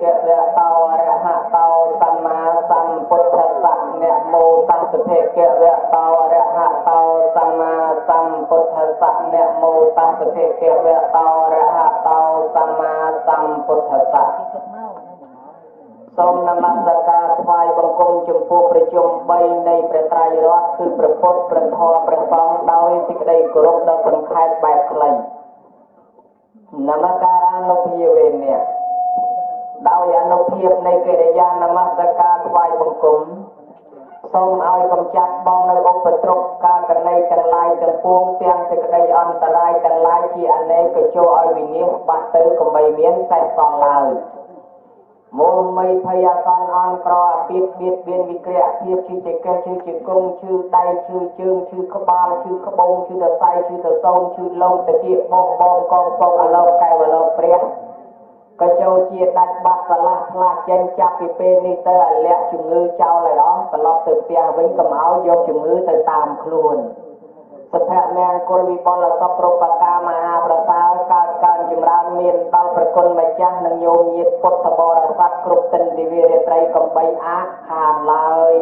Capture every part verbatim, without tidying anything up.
กะเวตาอรหะตาสัมมาสัมพุทธัสสะนะโมตัสสะเพกะเวตาอรหะตาสัมมาสัมพุทธัสสะนะโมตัสสะเพกะเวตาอรหะตาสัมมาสัมพุทธัสสะសូមនមស្ការថ្វាយបង្គំចំពោះព្រះជន្មបីនៃព្រះត្រៃរតន៍គឺព្រះពុទ្ធព្រះធម៌ព្រះសង្ឃដោយសេចក្តីគោរពដ៏សង្ខេបបែបខ្លីនមស្ការានុភាវេនៈដោយអនុភាពនៃកិរិយានមស្ការថ្វាយបង្គំសូមឲ្យកំចាត់បងនៅឧបទ្រពការកណីទាំងឡាយទាំងពួងទាំងសេចក្តីអន្តរាយទាំងឡាយជាអនេកចូលឲ្យវិនាសបាត់ទៅកុំបីមានសេះសល់ឡើយមូលមីភ័យអសន្នអនក្រអពាបបៀតបៀនវិក្រៈភាពឈឺចកេះឈឺជង្គង់ឈឺដៃឈឺជើងឈឺក្បាលឈឺក្បូងឈឺសរសៃឈឺសរសោមឈឺលងតាគៀកបោះបងកងពកអលោកកែវលោកព្រះក៏ចូលជាដាច់បាត់ឆ្លាស់ផ្លាស់ចេញចាប់ពីពេលនេះទៅឲ្យលាក់ជំងឺចោលឲ្យអស់ត្រឡប់ទៅផ្ទះវិញកុំឲ្យយកជំងឺទៅតាមខ្លួនសុភមង្គលវិបុលសពប្របកាមហាប្រសើរកើតកើនចម្រើនមានដល់ប្រគុណម្ចាស់និងញោមញាតពុទ្ធបរិស័ទគ្រប់ទិនទិវារាត្រីកំបីអាខានឡើយ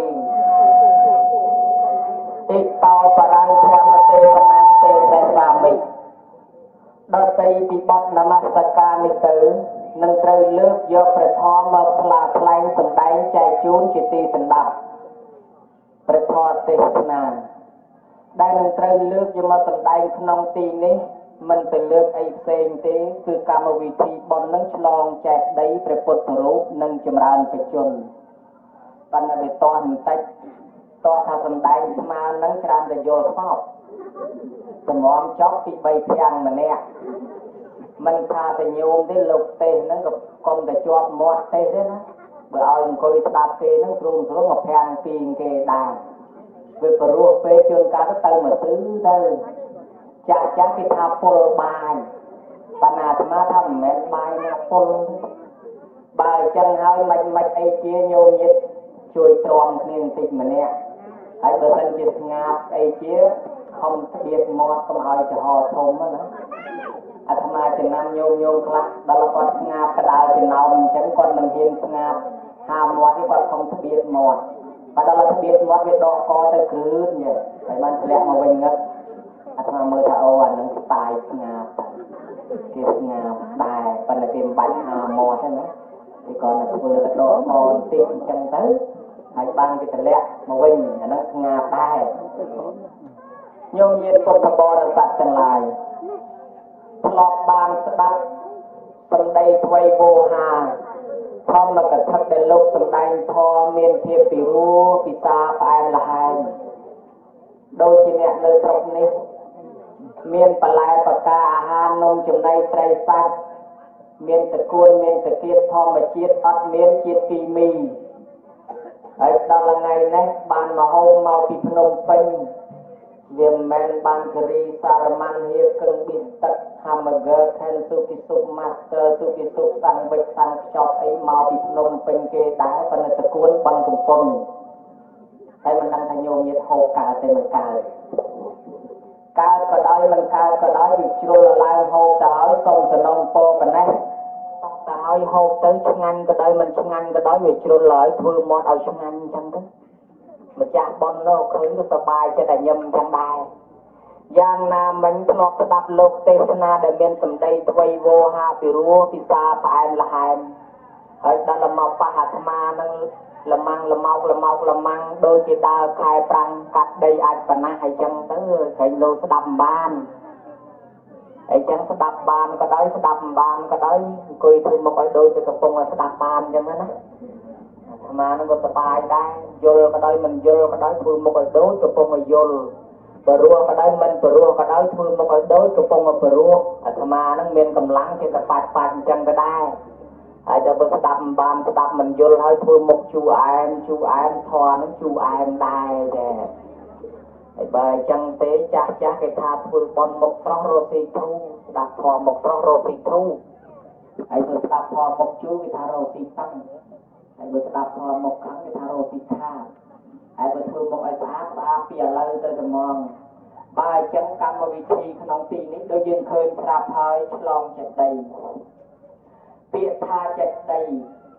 តិតោបរញ្ញធម្មទេវនាទេសេសាមិដល់ទីពីបទនមស្ការនេះទៅនឹងត្រូវលើកយកព្រះធម៌មកផ្លាថ្លែងសម្ដែងចែកជូនជាទីសន្តាប់ព្រះធម៌ទេសនាដែលនឹងត្រូវលើកយកមកសម្ដែងក្នុងទីនេះមិនទៅលើកអីផ្សេងទេគឺកម្មវិធីបុណ្យនឹងឆ្លងចែកដីព្រះពុទ្ធរូបនិងចម្រើនបជនបណ្ឌវិតតបន្តិចតថាសម្ដែងស្មើនឹងច្រើនតែយល់ខ្សោបសម្រំចប់ពីបីភាំងម្នាក់មិនថាតែញោមទេលោកទេសហ្នឹងក៏កុំតែជាប់មាត់ទេសទេណាបើឲ្យអង្គុយស្ដាប់គេហ្នឹងព្រមព្រមមកភាំងពីគេដែរវាព្រោះពេលជួនកាលទៅមកទិញទៅចាស់ចាស់គេថាពុលបាយបណ្ណាអាត្មាថាមិនមែនបាយណាពុលបើអញ្ចឹងហើយមិនមិនអីជាញោមញាតជួយទ្រាំគ្នាបន្តិចម្នាក់ហើយបើមិនជាស្ងាត់អីជាខំស្បៀតមាត់កុំឲ្យចំហធំណាអាត្មាចំណាំញោមញោមខ្លះដល់គាត់ស្ងាត់កដាលចំណោមអញ្ចឹងគាត់មិនហ៊ានស្ងាត់ហាមាត់នេះគាត់ខំស្បៀតមាត់បើដល់ស្បៀតមាត់វាដកកទៅគ្រឿនយេហើយបានធ្លាក់មកវិញងឹតអាត្មាមើលថាអូអានឹងស្ទាយស្ងាត់គេស្ងាត់ដែរប៉ុន្តែគេមិនបាច់ហាមាត់ទេណាគេគាត់ទៅធ្វើទៅដកកបន្តិចអញ្ចឹងទៅហើយបានគេធ្លាក់មកវិញអានឹងស្ងាត់ដែរញោមញាតពុទ្ធបរិស័ទទាំងឡាយធ្លាប់បានស្ដាប់សម្ដីថ្មីវោហាធម្មកថាដែលលោកសម្ដែងធម៌មានភាពពីរោះពិសាផ្អែមល្ហែមដូចជាអ្នកនៅស្រុកនេះមានបន្លែបកាអាហារនំចំណីត្រីសាច់មានតកួនមានតកៀបធម្មជាតិអត់មានជាតិគីមីហើយដល់ថ្ងៃនេះបានមកហូបមកពីភ្នំពេញវាមិនមែនបានការីសារម៉ាន់ហៀកឹងប៊ីស្ទឹក hamburger ខានស៊ូគីស៊ុប master ស៊ូគីស៊ុបសាំងវិចសាំងខ្ចប់អីមកពីភ្នំពេញគេដែរប៉ុន្តែតកួនបឹងកំពង់ហើយមិនដឹងថាញោមញាតហូបកើតទេមិនកើតកើតក៏ដោយមិនកើតក៏ដោយវាជ្រុលឡើងហូបទៅហើយសុំសំណុំពរប៉ុណ្ណេះតោះទៅហើយហូបទៅឆ្ងាញ់ក៏ដោយមិនឆ្ងាញ់ក៏ដោយវាជ្រុលហើយធ្វើមាត់ឲ្យឆ្ងាញ់អញ្ចឹងទៅម្ចាស់ប៉ុននោះឃើញទៅសប្បាយចិត្តតែញឹមចឹងដែរយ៉ាងណាមិញធ្លាប់ស្ដាប់លោកទេសនាដែលមានសម្ដីថ្មីវោហាពីរោះពិសាផ្អែមល្ហែមហើយដល់មកប៉ះអាត្មានឹងលម៉ាំងលម៉ោកលម៉ោកលម៉ាំងដូចជាដើរខែប្រាំងកាត់ដីអាចប៉ុណ្ណាហើយចឹងទៅឃើញលោកស្ដាប់មិនបានហើយចឹងស្ដាប់បានក៏ដោយស្ដាប់មិនបានក៏ដោយអង្គុយធ្វើមកឲ្យដូចជាកំពុងស្ដាប់បានចឹងណាអាត្មានឹងក៏សប្បាយដែរយល់ក៏ដោយមិនយល់ក៏ដោយធ្វើមកឲ្យដូចកំពុងឲ្យយល់បរោះក៏ដោយមិនបរោះក៏ដោយធ្វើមកឲ្យដូចកំពុងបរោះអាត្មានឹងមានកម្លាំងជាតែបាច់បាច់អញ្ចឹងក៏ដែរហើយដល់បើស្ដាប់មិនបានស្ដាប់មិនយល់ហើយធ្វើមុខជូអែមជូអែមធွာនឹងជូអែមដែរតែហើយបើអញ្ចឹងទេចាស់ចាស់គេថាធ្វើបន់មុខស្រស់រស់ស៊ីធូរស្ដាប់ធွာមុខស្រស់រស់ស៊ីធូរហើយបើស្ដាប់ធွာមុខជូគេថារស់ស៊ីតឹងហើយបើស្ដាប់ធွာមុខខាងគេថារស់ស៊ីថាហើយបើធ្វើមុខឲ្យស្អាតស្អាតពីឥឡូវទៅត្មងបើអញ្ចឹងកម្មវិធីក្នុងទីនេះដូចយើងឃើញប្រាប់ហើយឆ្លងចិត្តដីពាក្យថាចិត្តដី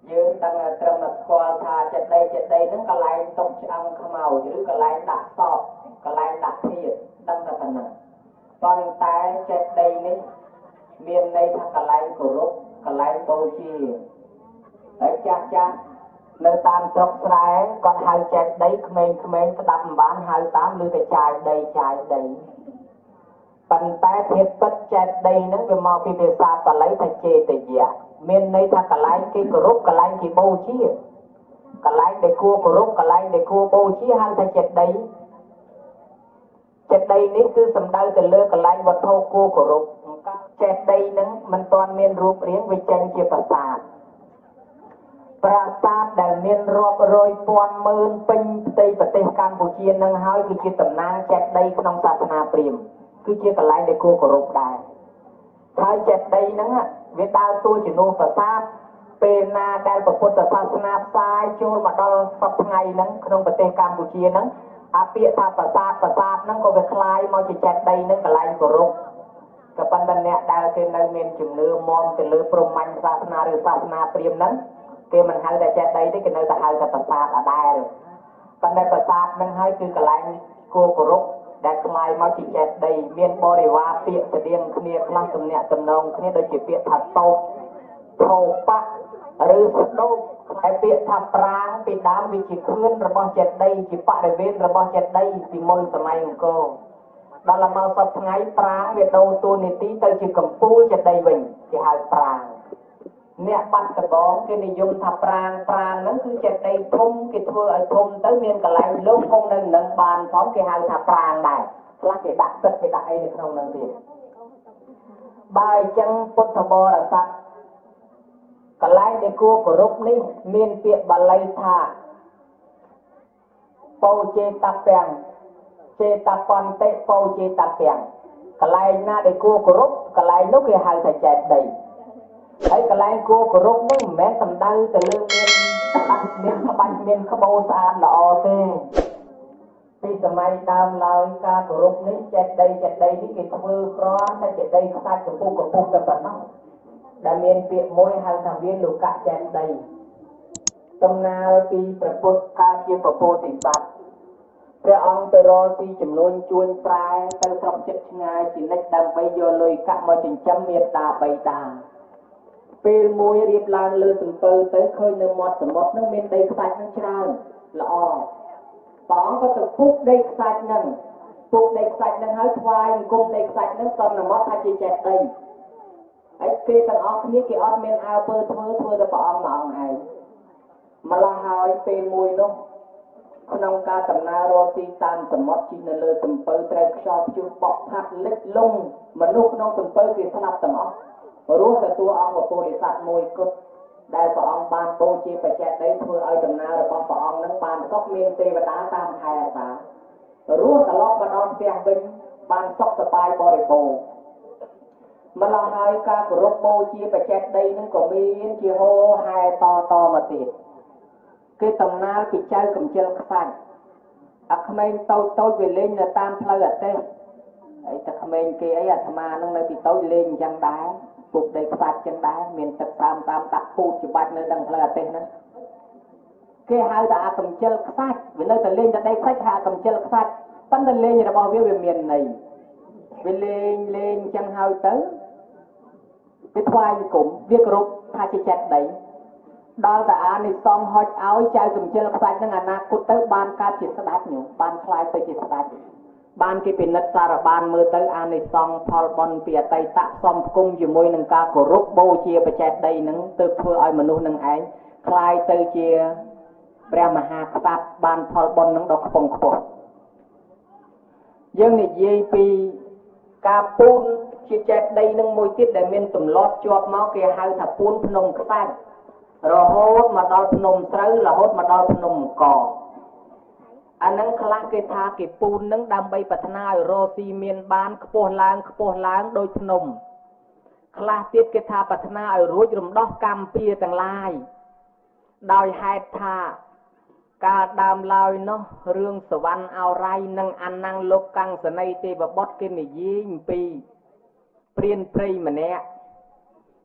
dương đang trầm mặt qua thà chật đây chật đây nó còn lại tông ăn khăm màu chứ còn lại đặt sọp còn lại đặt thiệt đang là phần nào còn tại chật đây này miền này thằng còn lại cổ rốt còn lại bầu chi đấy cha cha nơi tam sọc sài còn hai chật đấy mình mình đập bán hai tám lư cái chài đầy chài đầy phần tay thiệt tất chật đây nó về mau khi về xa và lấy thành chê để dẹt miền này thằng cả lại cái cổ rốt cả lại cái bầu chi cả lại để cua cổ rốt cả lại để cua bầu chi hai thằng chật đấy chật đây ní cứ sầm đau từ lơ cả lại vật thô cua cổ rốt chật đây nó mình toàn miền ruột riêng với chân chia bát sạt bát sạt đại miền rọp rồi toàn mơn pin tâyประเทศ Campuchia នឹងហើយគឺជាតំណាងចែកដីក្នុងសាសនាព្រាហ្មណ៍គឺជាកន្លែងដែលគួរគោរពដែរហើយចែកដីហ្នឹងវាដើរតួជានោះប្រាសាទពេលណាដែលពុទ្ធសាសនាផ្សាយចូលមកដល់សពថ្ងៃហ្នឹងក្នុងប្រទេសកម្ពុជាហ្នឹងអាពាក្យថាប្រាសាទប្រាសាទហ្នឹងក៏វាคล้ายមកជាចែកដីហ្នឹងកន្លែងគោរពក៏ប៉ុន្តែអ្នកដែលគេនៅមានជំនឿមមទៅលើព្រហ្មញ្ញសាសនាឬសាសនាព្រាហ្មណ៍ហ្នឹងគេមិនហៅតែចែកដីទេគេនៅតែហៅថាប្រាសាទដដែលប៉ុន្តែប្រាសាទហ្នឹងហើយគឺកន្លែងគួរគោរពដែលคล้ายមកជាចែកដីមានបរិវារពាក្យស្តៀងគ្នាខ្លះទំនាក់ទំនងគ្នាដូចជាពាក្យថាតោធោបៈឬស្ដោកហើយពាក្យថាប្រាងពីដើមវាជាខឿនរបស់ចេតិយជាបរិវេណរបស់ចេតិយពីមុនសម័យអង្គរដល់មកសពថ្ងៃប្រាងវាដូរតួនាទីទៅជាកំពូលចេតិយវិញគេហៅប្រាងអ្នកបាត់ដំបងគេនិយមថាប្រាងប្រាងហ្នឹងគឺចេតិយធំគេធ្វើឲ្យធំទៅមានកន្លែងលោកគង់នៅនឹងបានផងគេហៅថាប្រាងដែរខ្លះគេដាក់ទឹកគេដាក់អីនៅក្នុងហ្នឹងទៀតបើអញ្ចឹងពុទ្ធបរិស័ទកន្លែងដែលគួរគោរពនេះមានពាក្យបាលីថាពោចេតពាំងចេតបន្តិពោចេតពាំងកន្លែងណាដែលគួរគោរពកន្លែងនោះគេហៅថាចេតិយហើយកន្លែងគួរគោរពនោះមិនមែនសំដៅទៅលើមានបាច់មានក្បាច់មានក្បូរស្អាតល្អទេពីសម័យដើមឡើយការគោរពនេះចេតិយចេតិយនេះគេធ្វើគ្រាន់តែចេតិយខ្សាច់កំពុះកំពុះតែប៉ុណ្ណោះដែលមានពាក្យមួយហៅថាវាលោកៈចេតិយដំណើរពីព្រះពុទ្ធកាលជាពពោធិសត្វព្រះអង្គទៅរកទីចំនួនជួញប្រែទៅស្រុកជិតឆ្ងាយជានិច្ចដើម្បីយកលុយកាក់មកចិញ្ចឹមមេត្តាបៃតាពេលមួយរៀបឡើងលើសំពៅទៅឃើញនៅមាត់សមុទ្រនឹងមានដីខ្សាច់នឹងច្រើនល្អព្រះអង្គក៏ទៅពុះដីខ្សាច់នឹងពុះដីខ្សាច់នឹងហើយថ្វាយអង្គមដីខ្សាច់នឹងសំណមត់ថាជាចេតិយហើយគេទាំងអស់គ្នាគេអត់មានអើពើធ្វើធ្វើតែព្រះអង្គមកអង្គឯងម្ល៉េះហើយពេលមួយនោះក្នុងការដំណើររកទីតាមសមុទ្រជិះនៅលើសំពៅត្រូវខ្យល់ព្យុះបក់ផាត់លិចលង់មនុស្សក្នុងសំពៅគេស្លាប់ទាំងអស់រស់តែតួអង្គពុរិស័ទមួយគត់ដែលព្រះអង្គបានបូជាបច្ច័យដីធ្វើឲ្យដំណើររបស់ព្រះអង្គនឹងបានសុខមានទេវតាតាមថែអាសារស់ត្រឡប់មកដល់ផ្ទះវិញបានសុខសប្បាយបរិបូរណ៍ម្ល៉េះហើយការគោរពបូជាបច្ច័យដីនឹងក៏មានជាហូរហែតតមកទៀតគេតំណាលពីចៅកំជិលខ្សាច់អាក្មេងតូចតូចវាលេងនៅតាមផ្លូវអទេសហើយតែក្មេងគេអីអាត្មានឹងនៅពីតូចលេងអញ្ចឹងដែរពុកដីខ្សាច់អញ្ចឹងដែរមានទឹកតាមតាមដាក់ពូជច្បាច់នៅដល់ផ្លូវអទេសហ្នឹងគេហៅថាអាកំជិលខ្សាច់វានៅតែលេងតែដីខ្សាច់ហៅកំជិលខ្សាច់ប៉ុន្តែលេងរបស់វាវាមានន័យវាលេងលេងអញ្ចឹងហើយទៅវាថ្វាយគុំវាគោរពថាជាចេតិយដល់តែអានិសង្សហុចឲ្យចៅកំជិលខ្សាច់នឹងអនាគតទៅបានកើតជាស្ដេចញោមបានខ្លាយទៅជាស្ដេចបានគេពិនិត្យសារបានមើលទៅអានិសង្ឃផលបុណ្យពីអតីតសំផ្គុំជាមួយនឹងការគោរពបូជាបច្ច័យដីនឹងទើបធ្វើឲ្យមនុស្សនឹងឯងខ្លាយទៅជាព្រះមហាក្សត្របានផលបុណ្យនឹងដល់ខ្ពង់ខ្ពស់យើងនិយាយពីការពូនជាចេតិយនឹងមួយទៀតដែលមានទម្លាប់ជាប់មកគេហៅថាពូនភ្នំខ្សាច់រហូតមកដល់ភ្នំស្រូវរហូតមកដល់ភ្នំកអានឹងខ្លះគេថាគេពូននឹងដើម្បីប្រាថ្នាឲ្យរកស៊ីមានបានខ្ពស់ឡើងខ្ពស់ឡើងដោយភ្នំខ្លះទៀតគេថាប្រាថ្នាឲ្យរួចរំដោះកម្មពៀទាំងឡាយដោយហេតុថាកាលដើមឡើយនោះរឿងសវណ្ណអរ័យនិងអនាងលោកកាំងសនីទេវបុត្រគេនិយាយអំពីព្រានព្រៃម្នាក់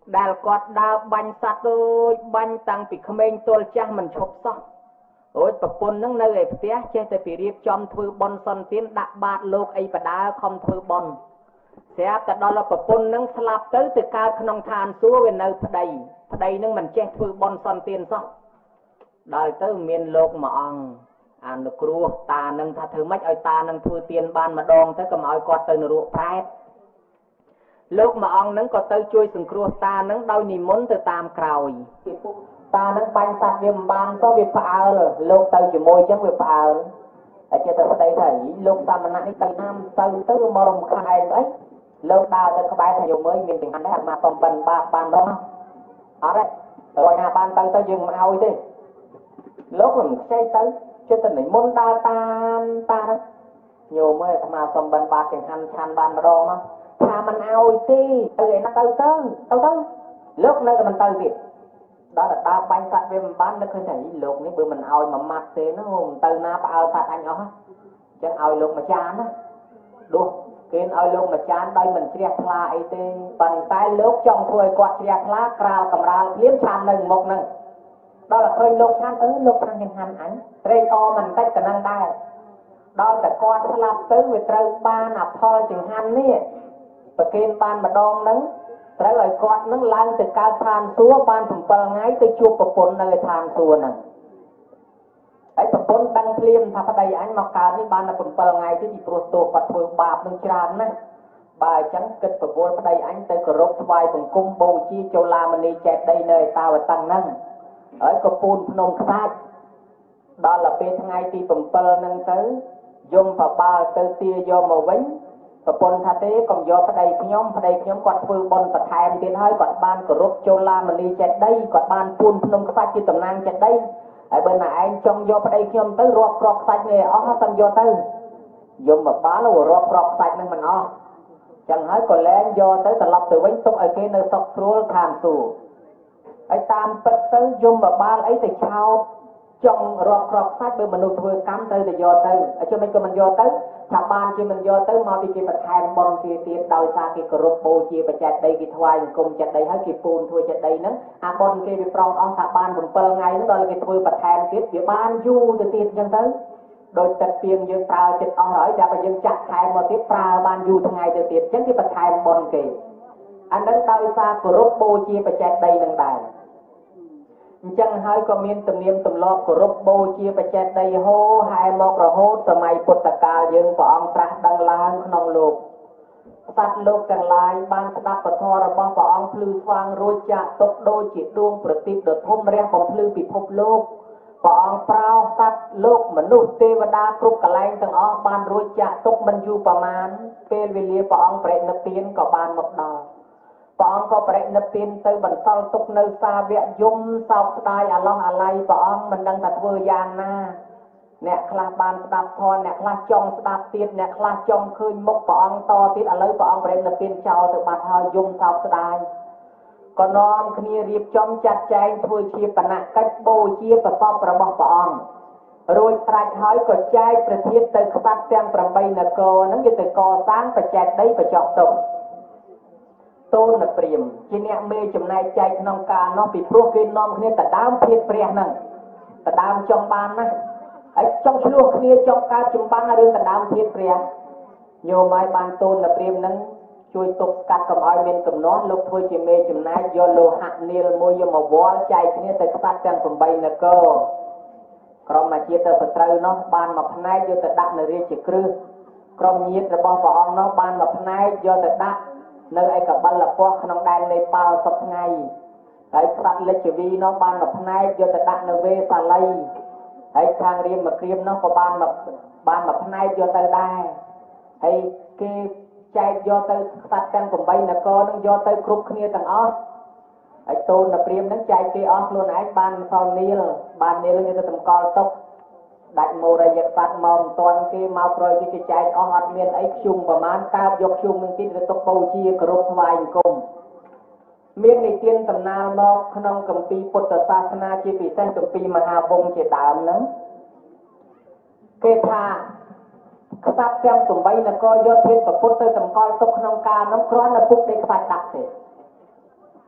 ដែលគាត់ដើរបាញ់សត្វដូចបាញ់តាំងពីក្មេងទល់ចាស់មិនឈប់សោះរួចប្រពន្ធនឹងនៅឯផ្ទះចេះតែពីរៀបចំធ្វើបុណ្យសន្តានដាក់បាតលោកអីបដាខំធ្វើបុណ្យស្រាប់តែដល់ប្រពន្ធនឹងស្លាប់ទៅទៅកើតក្នុងឋានសួគ៌វានៅប្តីប្តីនឹងមិនចេះធ្វើបុណ្យសន្តានសោះដល់ទៅមានលោកមួយអង្គអនុគ្រោះតានឹងថាធ្វើម៉េចឲ្យតានឹងធ្វើទានបានម្ដងទៅកុំឲ្យគាត់ទៅនរកប្រែតលោកមួយអង្គនឹងក៏ទៅជួយសង្គ្រោះតានឹងដោយនិមន្តទៅតាមក្រោយតានឹងបាញ់សត្វវាមិនបានទៅវាផ្អើលលោកទៅជាមួយចឹងវាផ្អើលតែចេះតែប្តីថាលោកតាមណៈនេះទៅណាមទៅទៅមករំខានឯងអីលោកដើរទៅក្បែរថាយមើលមានទាំងអត់ដែរមកតំបិនបាបបានរងអត់ទេទៅណាបានទៅទៅយើងមិនឲ្យទេលោកមិនខ្ចីទៅចិត្តតែនិមន្តដើរតាមតាញោមអើយអាត្មាតំបិនបាបទាំងហាន់ឆាន់បានម្ដងមកថាមិនឲ្យទេទៅឯណាទៅទៅទៅទៅលោកនៅតែមិនទៅទៀតដល់តែដើរបាញ់សត្វវាមិនបាននឹកឃើញថាលោកនេះបើមិនឲ្យមួយម៉ាត់ទេនោះមិនទៅណាផ្អើលសត្វអញអស់អញ្ចឹងឲ្យលោកម្ចាស់ណាដួសគេឲ្យលោកម្ចាស់ដោយមិនជ្រះថ្លាអីទេប៉ុន្តែលោកចង់ធ្វើឲ្យគាត់ជ្រះថ្លាក្រាលកំរាលភ្លាមឆាននៅមុខហ្នឹងដល់តែឃើញលោកឆានអឺលោកខាងយ៉ាងហាន់អញត្រេកអរមិនតិចក៏នឹងដែរដល់តែគាត់ស្លាប់ទៅវាត្រូវបានអផលចង្ហាន់នេះប្រគេនបានម្ដងហ្នឹងត្រូវឲ្យគាត់នឹងឡើងទៅកើតឋានសួគ៌បាន7ថ្ងៃទៅជួបប្រពន្ធនៅឋានសួគ៌ហ្នឹងហើយប្រពន្ធដឹងភ្លាមថាប្តីអញមកកើតនេះបានតែ7ថ្ងៃទេពីព្រោះទោសគាត់ធ្វើបាបនឹងច្រើនណាស់បើអញ្ចឹងគិតប្រវល់ប្តីអញទៅគោរពថ្វាយបង្គំបូជាចុលាមនីចេតិយនៅឯតាវតឹងហ្នឹងហើយក៏ពូនភ្នំខ្សាច់ដល់ទៅពេលថ្ងៃទី7ហ្នឹងទៅយមបបាលទៅទាយកមកវិញប្រពន្ធថាទេកុំយកប្តីខ្ញុំប្តីខ្ញុំគាត់ធ្វើបុណ្យបន្ថែមទៀតហើយគាត់បានគោរពចុលាមនីចេតិយគាត់បានពូនភ្នំខ្សាច់ជាតំណាងចេតិយហើយបើណាឯងចង់យកប្តីខ្ញុំទៅរាប់គ្រាប់ខ្សាច់នេះអស់តាមយកទៅយមបបាលរាប់គ្រាប់ខ្សាច់នឹងមិនអស់ចឹងហើយក៏លែងយកទៅត្រឡប់ទៅវិញទុកឲ្យគេនៅសុខស្រួលខានសួគ៌ហើយតាមពិតទៅយមបបាលអីទៅឆោតចង់រាប់គ្រាប់ខ្សាច់បើមនុស្សធ្វើកម្មត្រូវតែយកទៅអញ្ចឹងមិនក៏មិនយកទៅថាបានជាមិនយកទៅមកពីគេបន្ថែមបុណ្យគេទៀតដោយសារគេគោរពបូជាបច្ច័យដីគេថ្វាយអង្គមចេតិយហើយគេពូនធ្វើចេតិយហ្នឹងអាបុណ្យគេវាប្រងអស់ថាបាន7ថ្ងៃហ្នឹងដល់គេធ្វើបន្ថែមទៀតវាបានយូរទៅទៀតអញ្ចឹងទៅដោយទឹកពីងយើងប្រើចិត្តអស់ហើយតែបើយើងចាក់ថែមមកទៀតប្រើបានយូរថ្ងៃទៅទៀតអញ្ចឹងគេបន្ថែមបុណ្យគេអាហ្នឹងដោយសារគោរពបូជាបច្ច័យដីនឹងដែរអញ្ចឹងហើយក៏មានទំនៀមទម្លាប់គោរពបូជាបច្ចេកដីហូរហែមករហូតសម័យពុទ្ធកាលយើងព្រះអង្គត្រាស់ដឹងឡើងក្នុងលោកសត្វលោកទាំងឡាយបានស្ដាប់ពធរបស់ព្រះអង្គភ្លឺស្វាងរួចចាក់ទុកដូចជាដួងប្រទីបដ៏ធំរះបំភ្លឺពិភពលោកព្រះអង្គប្រោសត្វលោកមនុស្សទេវតាគ្រប់កន្លែងទាំងអស់បានរួចចាក់ទុកមិនយូរប្រមាណពេលវេលាព្រះអង្គប្រនិព្វានក៏បានមកដល់ព្រះអង្គក៏ប្រនិព្វានទៅបន្សល់ទុកនៅសាវកយមសោកស្ដាយអាឡោះអាល័យព្រះអង្គមិនដឹងថាធ្វើយ៉ាងណាអ្នកខ្លះបានស្ដាប់ធម៌អ្នកខ្លះចង់ស្ដាប់ទៀតអ្នកខ្លះចង់ឃើញមុខព្រះអង្គតទៀតឥឡូវព្រះអង្គប្រនិព្វានចោលទៅបាត់ហើយយមសោកស្ដាយក៏នាំគ្នារៀបចំចាត់ចែងធ្វើជាបណកិច្ចបូជាប្រសពរបស់ព្រះអង្គរួចស្រេចហើយក៏ចែកប្រធានទៅក្បាត់ទាំង8នគរហ្នឹងយកទៅកសាងបច្ចេកដីបច្ចុប្បន្នទុកតូនព្រាមជាអ្នកមេចំណែកចែកក្នុងការនោះពីព្រោះគេនាំគ្នាទៅដើមភាពព្រះហ្នឹងទៅដើមចង់បានណាហើយចង់ឆ្លោះគ្នាចង់កើតចម្បាំងរឿងទៅដើមភាពព្រះញោមហើយបានតូនព្រាមហ្នឹងជួយទប់ស្កាត់កុំឲ្យមានកំណត់លោកធ្វើជាមេចំណែកយកលោហៈនាលមួយយកមកវល់ចែកគ្នាទៅក្បាត់ទាំង8នគរក្រុមអាជាទៅសត្រូវនោះបានមកផ្នែកយកទៅដាក់នៅរាជក្រឹសក្រុមញាតិរបស់ព្រះអង្គនោះបានមកផ្នែកយកទៅដាក់នៅឯកបិលពស់ក្នុងដែននេប៉ាល់សពថ្ងៃហើយស្ដេចលិច្ចវីនោះបានមកផ្នែកយកទៅដាក់នៅវេសាលីហើយខាងរៀមមកក្រៀមនោះក៏បានមកបានមកផ្នែកយកទៅដែរហើយគេចែកយកទៅខ្សាត់ទាំង8នគរនឹងយកទៅគ្រប់គ្នាទាំងអស់ហើយតូនព្រាមនឹងចែកគេអស់ខ្លួនឯងបានសល់នាលបាននាលនេះទៅតម្កល់ទុកដាច់មោរយក្សត្រមកមិនទាន់គេមកក្រោយគេគេចែកអស់អត់មានអីខ្ជុំប្រមាណកើបយកខ្ជុំនឹងទៀតទៅទុកបូជាគោរពថ្វាយអង្គមមាននិទានដំណាលមកក្នុងគម្ពីរពុទ្ធសាសនាជាពិសេសគម្ពីរមហាវង្សជាដើមហ្នឹងគេថាក្សត្រទាំង8នគរយកធាតុពុទ្ធទៅតម្កល់ទុកក្នុងការនោះគ្រាន់តែពុកដេកខ្សាច់ដាក់ទេ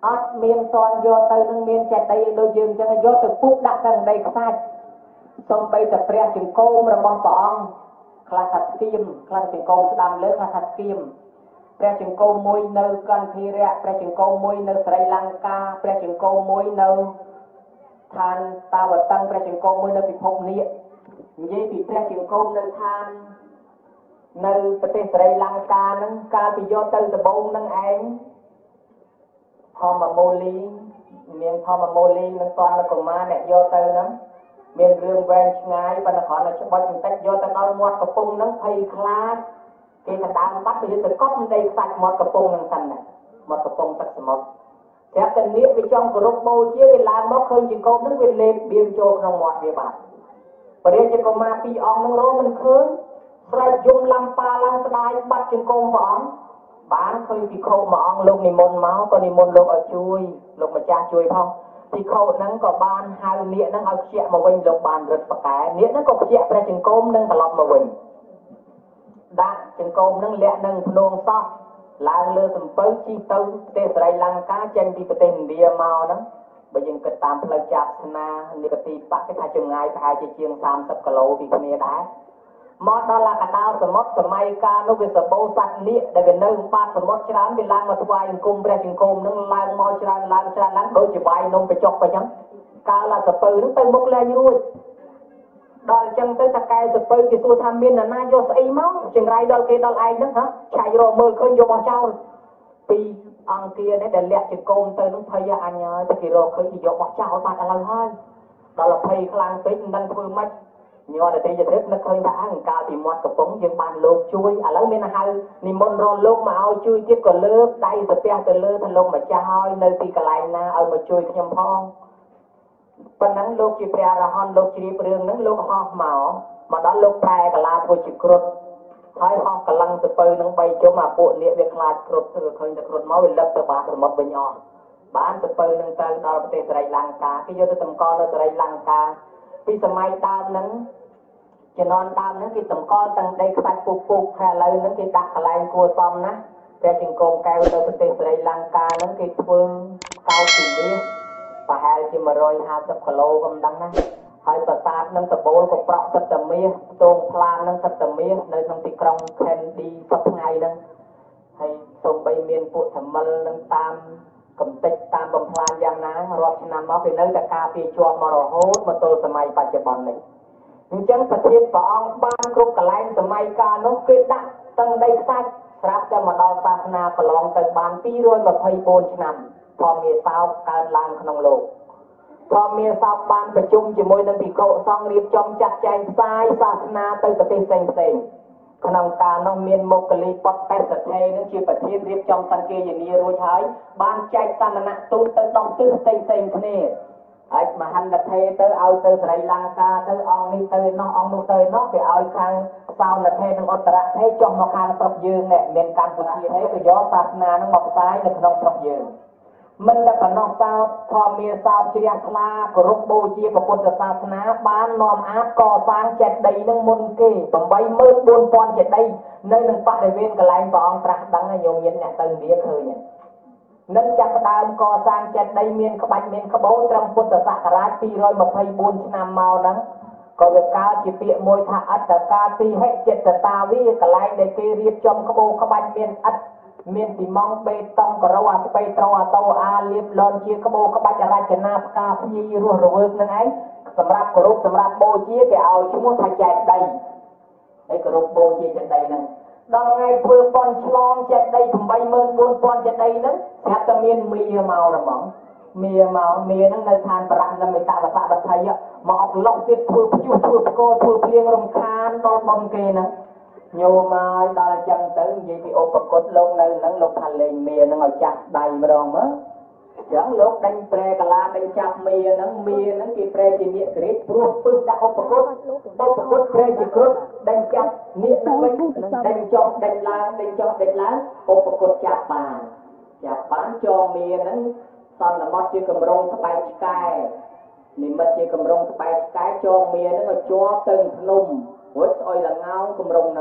អត់មានតន់យកទៅនឹងមានចេតិយដូចយើងចឹងយកទៅពុះដាក់ទៅដីខ្សាច់សូម្បីតែព្រះចង្កូមរបស់ព្រះអង្គខ្លះថាស្គៀមខ្លះចង្កូមស្ដាំលើខ្លះថាស្គៀមព្រះចង្កូមមួយនៅកន្ធធិរៈព្រះចង្កូមមួយនៅស្រីលង្កាព្រះចង្កូមមួយនៅឋានតាវតឹងព្រះចង្កូមមួយនៅពិភពនេះនិយាយពីព្រះចង្កូមនៅឋាននៅប្រទេសស្រីលង្កាហ្នឹងកាលពីយកទៅដំបូងនឹងឯងធម្មមូលីមានធម្មមូលីនឹងតនកុមារអ្នកយកទៅហ្នឹងមានរឿងវែងឆ្ងាយប៉ុន្តែគ្រាន់តែច្បាច់បន្តិចយកទៅដល់មាត់កំពង់ហ្នឹងភ័យខ្លាចគេកណ្ដាលបាត់ទៅទៅកប់ដីខ្សាច់មាត់កំពង់ហ្នឹងសិនណាមាត់កំពង់ទឹកសមុទ្រស្រាប់តែនាគវាចង់គោរពបូជាវាឡើងមកឃើញជាកូនហ្នឹងវាលេបបៀមចូលក្នុងមាត់វាបាត់ព្រះរាជកុមារពីរអង្គហ្នឹងរកមិនឃើញស្រែកយំលំប៉ាឡើងស្ដាយបាត់ជង្គង់ព្រះអង្គបានឃើញពីខោមួយអង្គលោកនិមន្តមកក៏និមន្តលោកឲ្យជួយលោកម្ចាស់ជួយផងពីខោហ្នឹងក៏បានហៅនាគហ្នឹងឲ្យខ្ជាក់មកវិញលោកបានរត់ប្រកែនាគហ្នឹងក៏ខ្ជាក់ព្រះចង្គង់នឹងត្រឡប់មកវិញដាក់ចង្គង់ហ្នឹងលាក់នឹងភ្នងសក់ឡើងលើសំពៅជិះទៅប្រទេសស្រីលង្កាចេញពីប្រទេសឥណ្ឌាមកហ្នឹងបើយើងគិតតាមផ្លូវចាត់ស្នានិកទីបកគេថាចម្ងាយប្រហែលជាជាងសាមសិបគីឡូពីគ្នាដែរមកដល់ឡាកដាលសមុទ្រសម័យកាលនោះវាសបោសត្វនាគដែលវានៅបាតសមុទ្រច្រើនវាឡើងមកថ្វាយអង្គមព្រះចង្គមនឹងឡើងមកច្រើនឡើងច្រើនឡើងដូចជាវាយនំបញ្ចុកអញ្ចឹងកាលឡាសពៅនឹងទៅមុខលែងរួចដល់អញ្ចឹងទៅតកែសពៅគេសួរថាមានអ្នកណាយកស្អីមកចង្រៃដល់គេដល់ឯងហ្នឹងហ៎ឆៃរកមើលឃើញយកបោះចោលពីអង្គានេះដែលលាក់ចង្គមទៅនឹងភ័យអញហើយតែគេរកឃើញគេយកបោះចោលបាត់ឥឡូវហើយដល់ភ័យខ្លាំងពេកមិនដឹងធ្វើម៉េចញ័រតែទីជ្រឹកនឹកឃើញថាអង្កាលពីមាត់កំប៉ុងយើងបានលោកជួយឥឡូវមានហៅនិមន្តរកលោកមកឲ្យជួយទៀតក៏លើកដៃទៅផ្ទះទៅលើថាលោកម្ចាស់ហើយនៅទីកន្លែងណាឲ្យមកជួយខ្ញុំផងប៉ុណ្ណឹងលោកជាព្រះអរហន្តលោកជ្រាបរឿងហ្នឹងលោកហោះមកមកដល់លោកប្រែកាឡាធ្វើជាគ្រុឌហើយហោះកលឹងសពៅនឹងបីជុំអាពួកនាគវាខ្លាចគ្រុឌធ្វើឃើញតែគ្រុឌមកវាលឹកទៅបាតសមុទ្រវិញអស់បានសពៅនឹងទៅដល់ប្រទេសស្រីលង្កាគេយកទៅតម្កល់នៅស្រីលង្កាពីសម័យដើមហ្នឹងជំនាន់ដើមហ្នឹងគេតម្កល់ទាំងដីខ្សាច់ពុកពុកហើយឥឡូវហ្នឹងគេដាក់កន្លែងគួរសមណាព្រះចង្គង់កែវនៅប្រទេសស្រីលង្កាហ្នឹងគេធ្វើកោពីមាសប្រហែលជាmột trăm hai mươiគីឡូក៏មិនដឹងណាហើយប្រាសាទនឹងដបូលក៏ប្រក់សិតតែមាសផ្ទងផ្លាននឹងសិតតែមាសនៅក្នុងទីក្រុងខេនឌីសប្ថ្ងៃហ្នឹងហើយសូម្បីមានពួកធមិលនឹងតាមកំតិចតាមបំផ្លាញយ៉ាងណារាប់ឆ្នាំមកគេនៅតែការពារជាប់មករហូតមកទល់សម័យបច្ចុប្បន្ននេះអញ្ចឹងប្រធានព្រះអង្គបានគ្រប់កន្លែងសម័យកាលនោះគេដាក់ទាំងដីខ្សាច់ស្រាប់តែមកដល់សាសនាប្រឡងទៅបានពីររយម្ភៃបួនឆ្នាំធម្មមាសោកកើតឡើងក្នុងលោកធម្មមាសោកបានប្រជុំជាមួយនឹងភិក្ខុសង្ឃរៀបចំចាត់ចែងផ្សាយសាសនាទៅប្រទេសផ្សេងផ្សេងក្នុងកាលនោះមានមុគលីបតតេសថេនឹងជាប្រធានរៀបចំសង្គាយនារួចហើយបានចែកសាសនៈទូតទៅដល់ទិសផ្សេងផ្សេងគ្នាហើយមហន្តថេទៅឲ្យទៅស្រីលង្កាទៅអង្គនេះទៅនោះអង្គនោះទៅនោះគេឲ្យខាងសោនថេនិងឧត្តរថេចុះមកខាងស្រុកយើងនេះមានកម្ពុជានេះក៏យកសាសនានឹងមកផ្សាយនៅក្នុងស្រុកយើងមិនតែប៉ុណ្ណោះសោតធម្មមាសោតជ្រះថ្លាគោរពបូជាពុទ្ធសាសនាបាននាំអាចកសាងចេតិយនឹងមុនគេeightម៉ឺនបួនពាន់ចេតិយនៅនឹងបរិវេណកន្លែងព្រះអង្គត្រាស់ដឹងញោមញាតអ្នកទៅវាឃើញនឹងចាប់ផ្ដើមកសាងចេតិយមានក្បាច់មានក្បូរត្រឹមពុទ្ធសករាជtwo hundred twenty-fourឆ្នាំមកហ្នឹងក៏វាកើតជាពាក្យមួយថាអត្តកាទីហិចិត្តតាវីកន្លែងដែលគេរៀបចំក្បូរក្បាច់មានអត្តមានទីម៉ង់បេតុងក្រោអាស្បៃត្រោអាតូអាលៀបលន់ជាក្បូរក្បាច់រចនាផ្កាភ្ញីរស់រវើកនឹងឯងសម្រាប់គោរពសម្រាប់បូជាគេឲ្យឈ្មោះថាចេតិយហើយគោរពបូជាចេតិយហ្នឹងដល់ថ្ងៃធ្វើបន់ឆ្លងចេតិយeightម៉ឺនបួនពាន់ចេតិយហ្នឹងស្រាប់តែមានមាមកហ្មងមាមកមាហ្នឹងនៅឋានបរៈនិមិត្តវសបថៃមកអុកឡុកទៀតធ្វើព្យុះធ្វើផ្គរធ្វើភ្លៀងរំខានដល់បំគេហ្នឹងញោមមកដល់អញ្ចឹងទៅនិយាយពីឧបកុតលោកនៅហ្នឹងលោកថាលេងមាហ្នឹងឲ្យចាស់ដៃម្ដងមើលអញ្ចឹងលោកដេញប្រែកាឡាដេញចាប់មាហ្នឹងមាហ្នឹងគេប្រែជានាគក្រិតព្រោះពឹសដាក់ឧបកុតឧបកុតប្រែជាគ្រុឌដេញចាប់នាគហ្នឹងវិញដេញចុះដេញឡើងដេញចុះដេញឡើងឧបកុតចាប់បានចាប់បានចងមាហ្នឹងសន្មតជាកម្រងស្បែកឆ្កែនិមិត្តជាកម្រងស្បែកឆ្កែចងមាហ្នឹងឲ្យជាប់ទៅភ្នំរួចស្អុយលងោងកម្រងហ្នឹង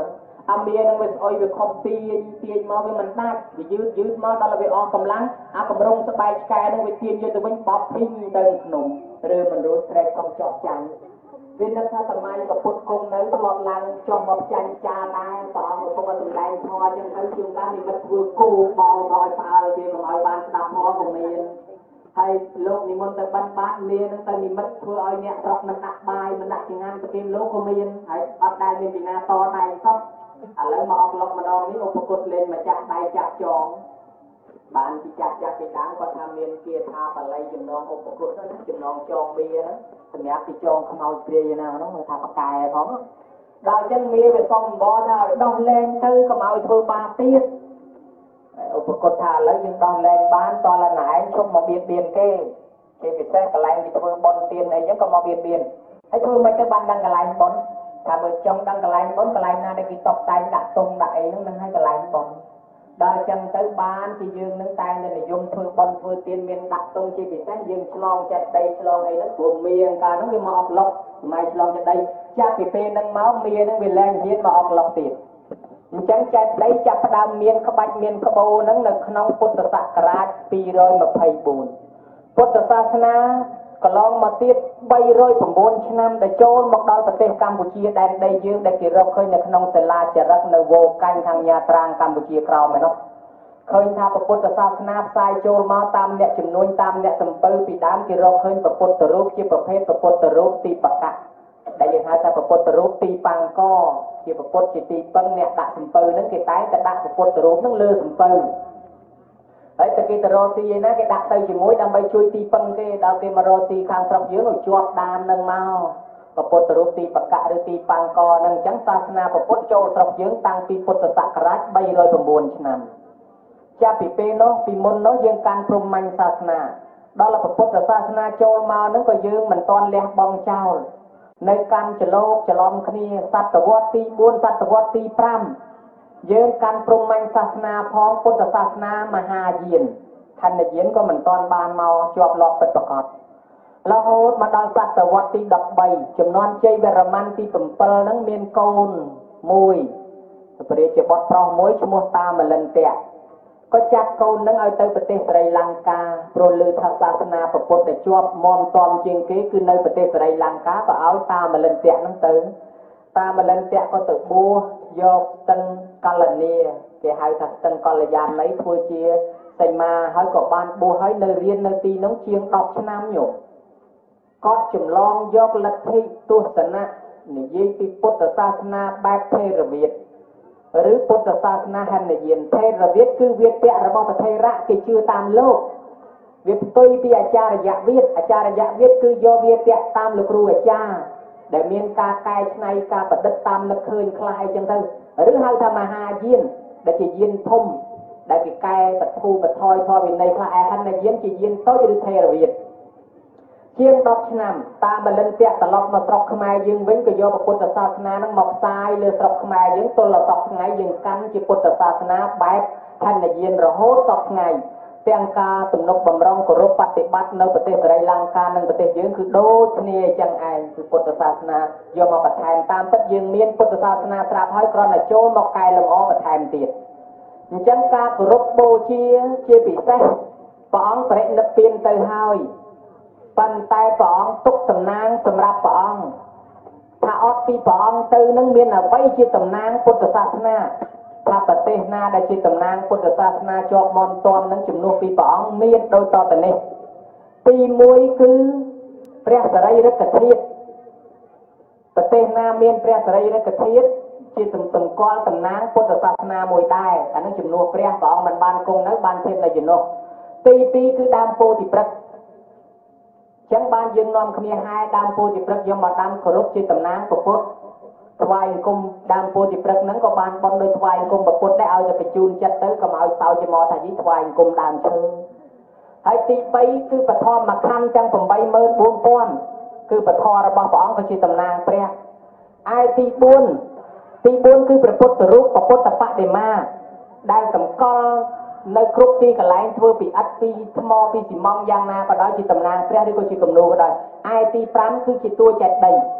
អាមាននឹងវាស្អុយវាខំទាញទាញមកវាមិនដាច់វាយឺតយឺតមកដល់វាអស់កម្លាំងអាកម្រងស្បែកឆ្កែនឹងវាទាញយកទៅវិញបោកភីងទៅក្នុងឬមិនរួចស្រែកខំចោះចាញ់វានឹកថាសម័យពុទ្ធគង់នៅធ្លាប់ឡើងចុះមកចាញ់ចាដែរព្រះអង្គកំពុងតែសម្ដែងធម៌ចឹងទៅជួនកាលនិមិត្តធ្វើគោបោឲ្យផ្អើលវាកុំឲ្យបានស្ដាប់ធម៌ក៏មានហើយលោកនិមន្តទៅបានបាត់មាននឹងទៅនិមិត្តធ្វើឲ្យអ្នកស្រុកនឹងដាក់បាយមិនដាក់ចង្ហាន់ប្រទានលោកក៏មានហើយអត់ដែលមានពីណាតដៃសោះឥឡូវមកអស់លុកម្ដងនេះឧបគុតលេងម្ចាស់ដៃចាក់ចងបានពីចាស់ចាស់ពីដើមគាត់ថាមានគាថាបល័យចំណងឧបគុតហ្នឹងចំណងចងមាហ្នឹងសម្រាប់ពីចងខ្មោចព្រាយណាហ្នឹងមើលថាបកែផងដល់អញ្ចឹងមាវាសុំបថាឲ្យដោះលែងទៅកុំឲ្យធ្វើបាបទៀតឧបគុតថាឥឡូវយើងដោះលែងបានតលណែឯងជុំមកបៀតបៀនគេគេពិសេសកន្លែងគេធ្វើបន់ទៀនអីចឹងក៏មកបៀតបៀនហើយធ្វើមិនទៅបានដឹងកន្លែងបន់ថាបើចង់ដឹងកន្លែងបន់កន្លែងណាដែលគេតបតែងដាក់តុងដាក់អីហ្នឹងនឹងឲ្យកន្លែងបន់ដល់អញ្ចឹងទៅបានជាយើងនឹងតែងតែនិយមធ្វើបន់ធ្វើទៀនមានដាក់តុងជាពិសេសយើងឆ្លងចេតិយឆ្លងអីហ្នឹងព្រោះមាកាលហ្នឹងវាមកអត់ឡុកសម័យឆ្លងចេតិយចាប់ពីពេលហ្នឹងមកមាហ្នឹងវាលែងហ៊ានមកអត់ឡុកទៀតអញ្ចឹងចេតិយចាប់ផ្ដើមមានក្បាច់មានក្បូរហ្នឹងនៅក្នុងពុទ្ធសករាជពីររយម្ភៃបួនពុទ្ធសាសនាកន្លងមកទៀតបីរយប្រាំបួនឆ្នាំដែលចូលមកដល់ប្រទេសកម្ពុជាដែនដីយើងដែលគេរកឃើញនៅក្នុងសិលាចារឹកនៅវោកាញ់ខាងញាត្រាងកម្ពុជាក្រោមឯនោះឃើញថាពុទ្ធសាសនាផ្សាយចូលមកតាមអ្នកចំនួនតាមអ្នកសំពៅពីដើមគេរកឃើញពុទ្ធរូបជាប្រភេទពុទ្ធរូបទីបកៈដែលយើងហៅថាពុទ្ធរូបទីបាំងកជាពុទ្ធជាទីពឹងអ្នកដាក់សំពៅហ្នឹងគេតែងតែដាក់ពុទ្ធរូបហ្នឹងលើសំពៅហើយតែគេទៅរកស៊ីឯណាគេដាក់ទៅជាមួយដើម្បីជួយទីពឹងគេដល់គេមករកស៊ីខាងស្រុកយើងឲ្យជាប់ដាននឹងមកពុទ្ធរូបទីបកៈឬទីបាំងកហ្នឹងអញ្ចឹងសាសនាពុទ្ធចូលស្រុកយើងតាំងពីពុទ្ធសករាជបីរយប្រាំបួនឆ្នាំចាប់ពីពេលនោះពីមុននោះយើងកាន់ព្រហ្មញ្ញសាសនាដល់ពុទ្ធសាសនាចូលមកហ្នឹងក៏យើងមិនទាន់លះបង់ចោលនៅកាន់ចលោកច្រឡំគ្នាសតវត្សទីបួនសតវត្សទីប្រាំយើងកាន់ព្រហ្មញ្ញសាសនាផងពុទ្ធសាសនាមហាយានខណ្ឌយានក៏មិនទាន់បានមកជាប់លាប់ពិតប្រាកដរហូតមកដល់សតវត្សទីដប់បីចំនួនជ័យវរ្ម័នទីbảyហ្នឹងមានកូនមួយព្រះរាជបុត្រប្រុសមួយឈ្មោះតាមលិន្ទៈក៏ចាត់កូននឹងឲ្យទៅប្រទេសស្រីលង្កាព្រោះឮថាសាសនាពុទ្ធដែលជាប់មមតំជាងគេគឺនៅប្រទេសស្រីលង្កាក៏ឲ្យតាមលិន្ទៈហ្នឹងទៅតាមលិន្ទៈក៏ទៅបួសយកស្ទឹងកល្លាគេហៅថាស្ទឹងកល្យានីធ្វើជាសីមាហើយក៏បានបួសហើយនៅរៀននៅទីនោះជាងដប់ឆ្នាំយោគាត់ចម្លងយកលទ្ធិទស្សនៈនិយាយពីពុទ្ធសាសនាបែបថេរវាទឬពុទ្ធសាសនាហិនយានថេរវាទគឺវាទៈរបស់ប្រថេរៈគេជឿតាមលោកវាផ្ទុយពីអាចារ្យវាទអាចារ្យវាទគឺយកវាទៈតាមលោកគ្រូអាចារ្យដែលមានការកែច្នៃការប្រឌិតតាមនឹកឃើញខ្លះអីចឹងទៅឬហៅថាមហាយានដែលជាយានធំដែលគេកែបធូបថយធម៌វិន័យខ្លះឯហិនយានជាយានតូចឬថេរវាទជាងដប់ឆ្នាំតាមលិន្ទៈត្រឡប់មកស្រុកខ្មែរយើងវិញក៏យកពុទ្ធសាសនានឹងមកផ្សាយលើស្រុកខ្មែរយើងទល់ដល់សពថ្ងៃយើងកាន់ជាពុទ្ធសាសនាបែបហិនយានរហូតសពថ្ងៃទាំងការទំនុកបំរុងគោរពបប្រតិបត្តិនៅប្រទេសស្រីលង្កានិងប្រទេសយើងគឺដូចគ្នាអញ្ចឹងឯងគឺពុទ្ធសាសនាយកមកបន្ថែមតាមពិតយើងមានពុទ្ធសាសនាស្រាប់ហើយគ្រាន់តែចូលមកកែលម្អបន្ថែមទៀតអញ្ចឹងការគោរពបូជាជាពិសេសព្រះអង្គបរិនិព្វានទៅហើយប៉ុន្តែព្រះអង្គទុកតំណាងសម្រាប់ព្រះអង្គថាអត់ពីព្រះអង្គទៅនឹងមានអ្វីជាតំណាងពុទ្ធសាសនាថាប្រទេសណាដែលជាតំណាងពុទ្ធសាសនាជាប់មន់តំនឹងជំនួសពីព្រះអង្គមានដូចតទៅនេះទីមួយគឺព្រះសារីរិកធាតុប្រទេសណាមានព្រះសារីរិកធាតុជាសម្គាល់តំណាងពុទ្ធសាសនាមួយដែរអានឹងជំនួសព្រះព្រះអង្គមិនបានគង់នៅបានធៀបនៅជំនួសទីពីរគឺដើមពោធិព្រឹក្សចឹងបានយើងនាំគ្នាហែដើមពោធិព្រឹក្សយកមកដាំគោរពជាតំណាងពុទ្ធថ្វាយអង្គមដើមពោធិព្រឹក្សហ្នឹងក៏បានបន់ដោយថ្វាយអង្គមពុទ្ធដែរឲ្យតែបញ្ជូនចិត្តទៅកុំឲ្យសោជាមកថាយីថ្វាយអង្គមដើមឈើហើយទីបីគឺបឋមខណ្ឌទាំងeightម៉ឺនបួនពាន់គឺបឋមរបស់ព្រះអង្គក៏ជាតំណាងព្រះឯទីបួនទីបួនគឺព្រះពុទ្ធរូបព្រះពុទ្ធបដិមាដែលសម្គាល់នៅគ្រប់ទីកន្លែងធ្វើពីឥដ្ឋពីថ្មពីស៊ីម៉ង់យ៉ាងណាក៏ដោយជាតំណាងព្រះឬក៏ជាគំនូរក៏ដោយឯទីfiveគឺជាតួចេតិយ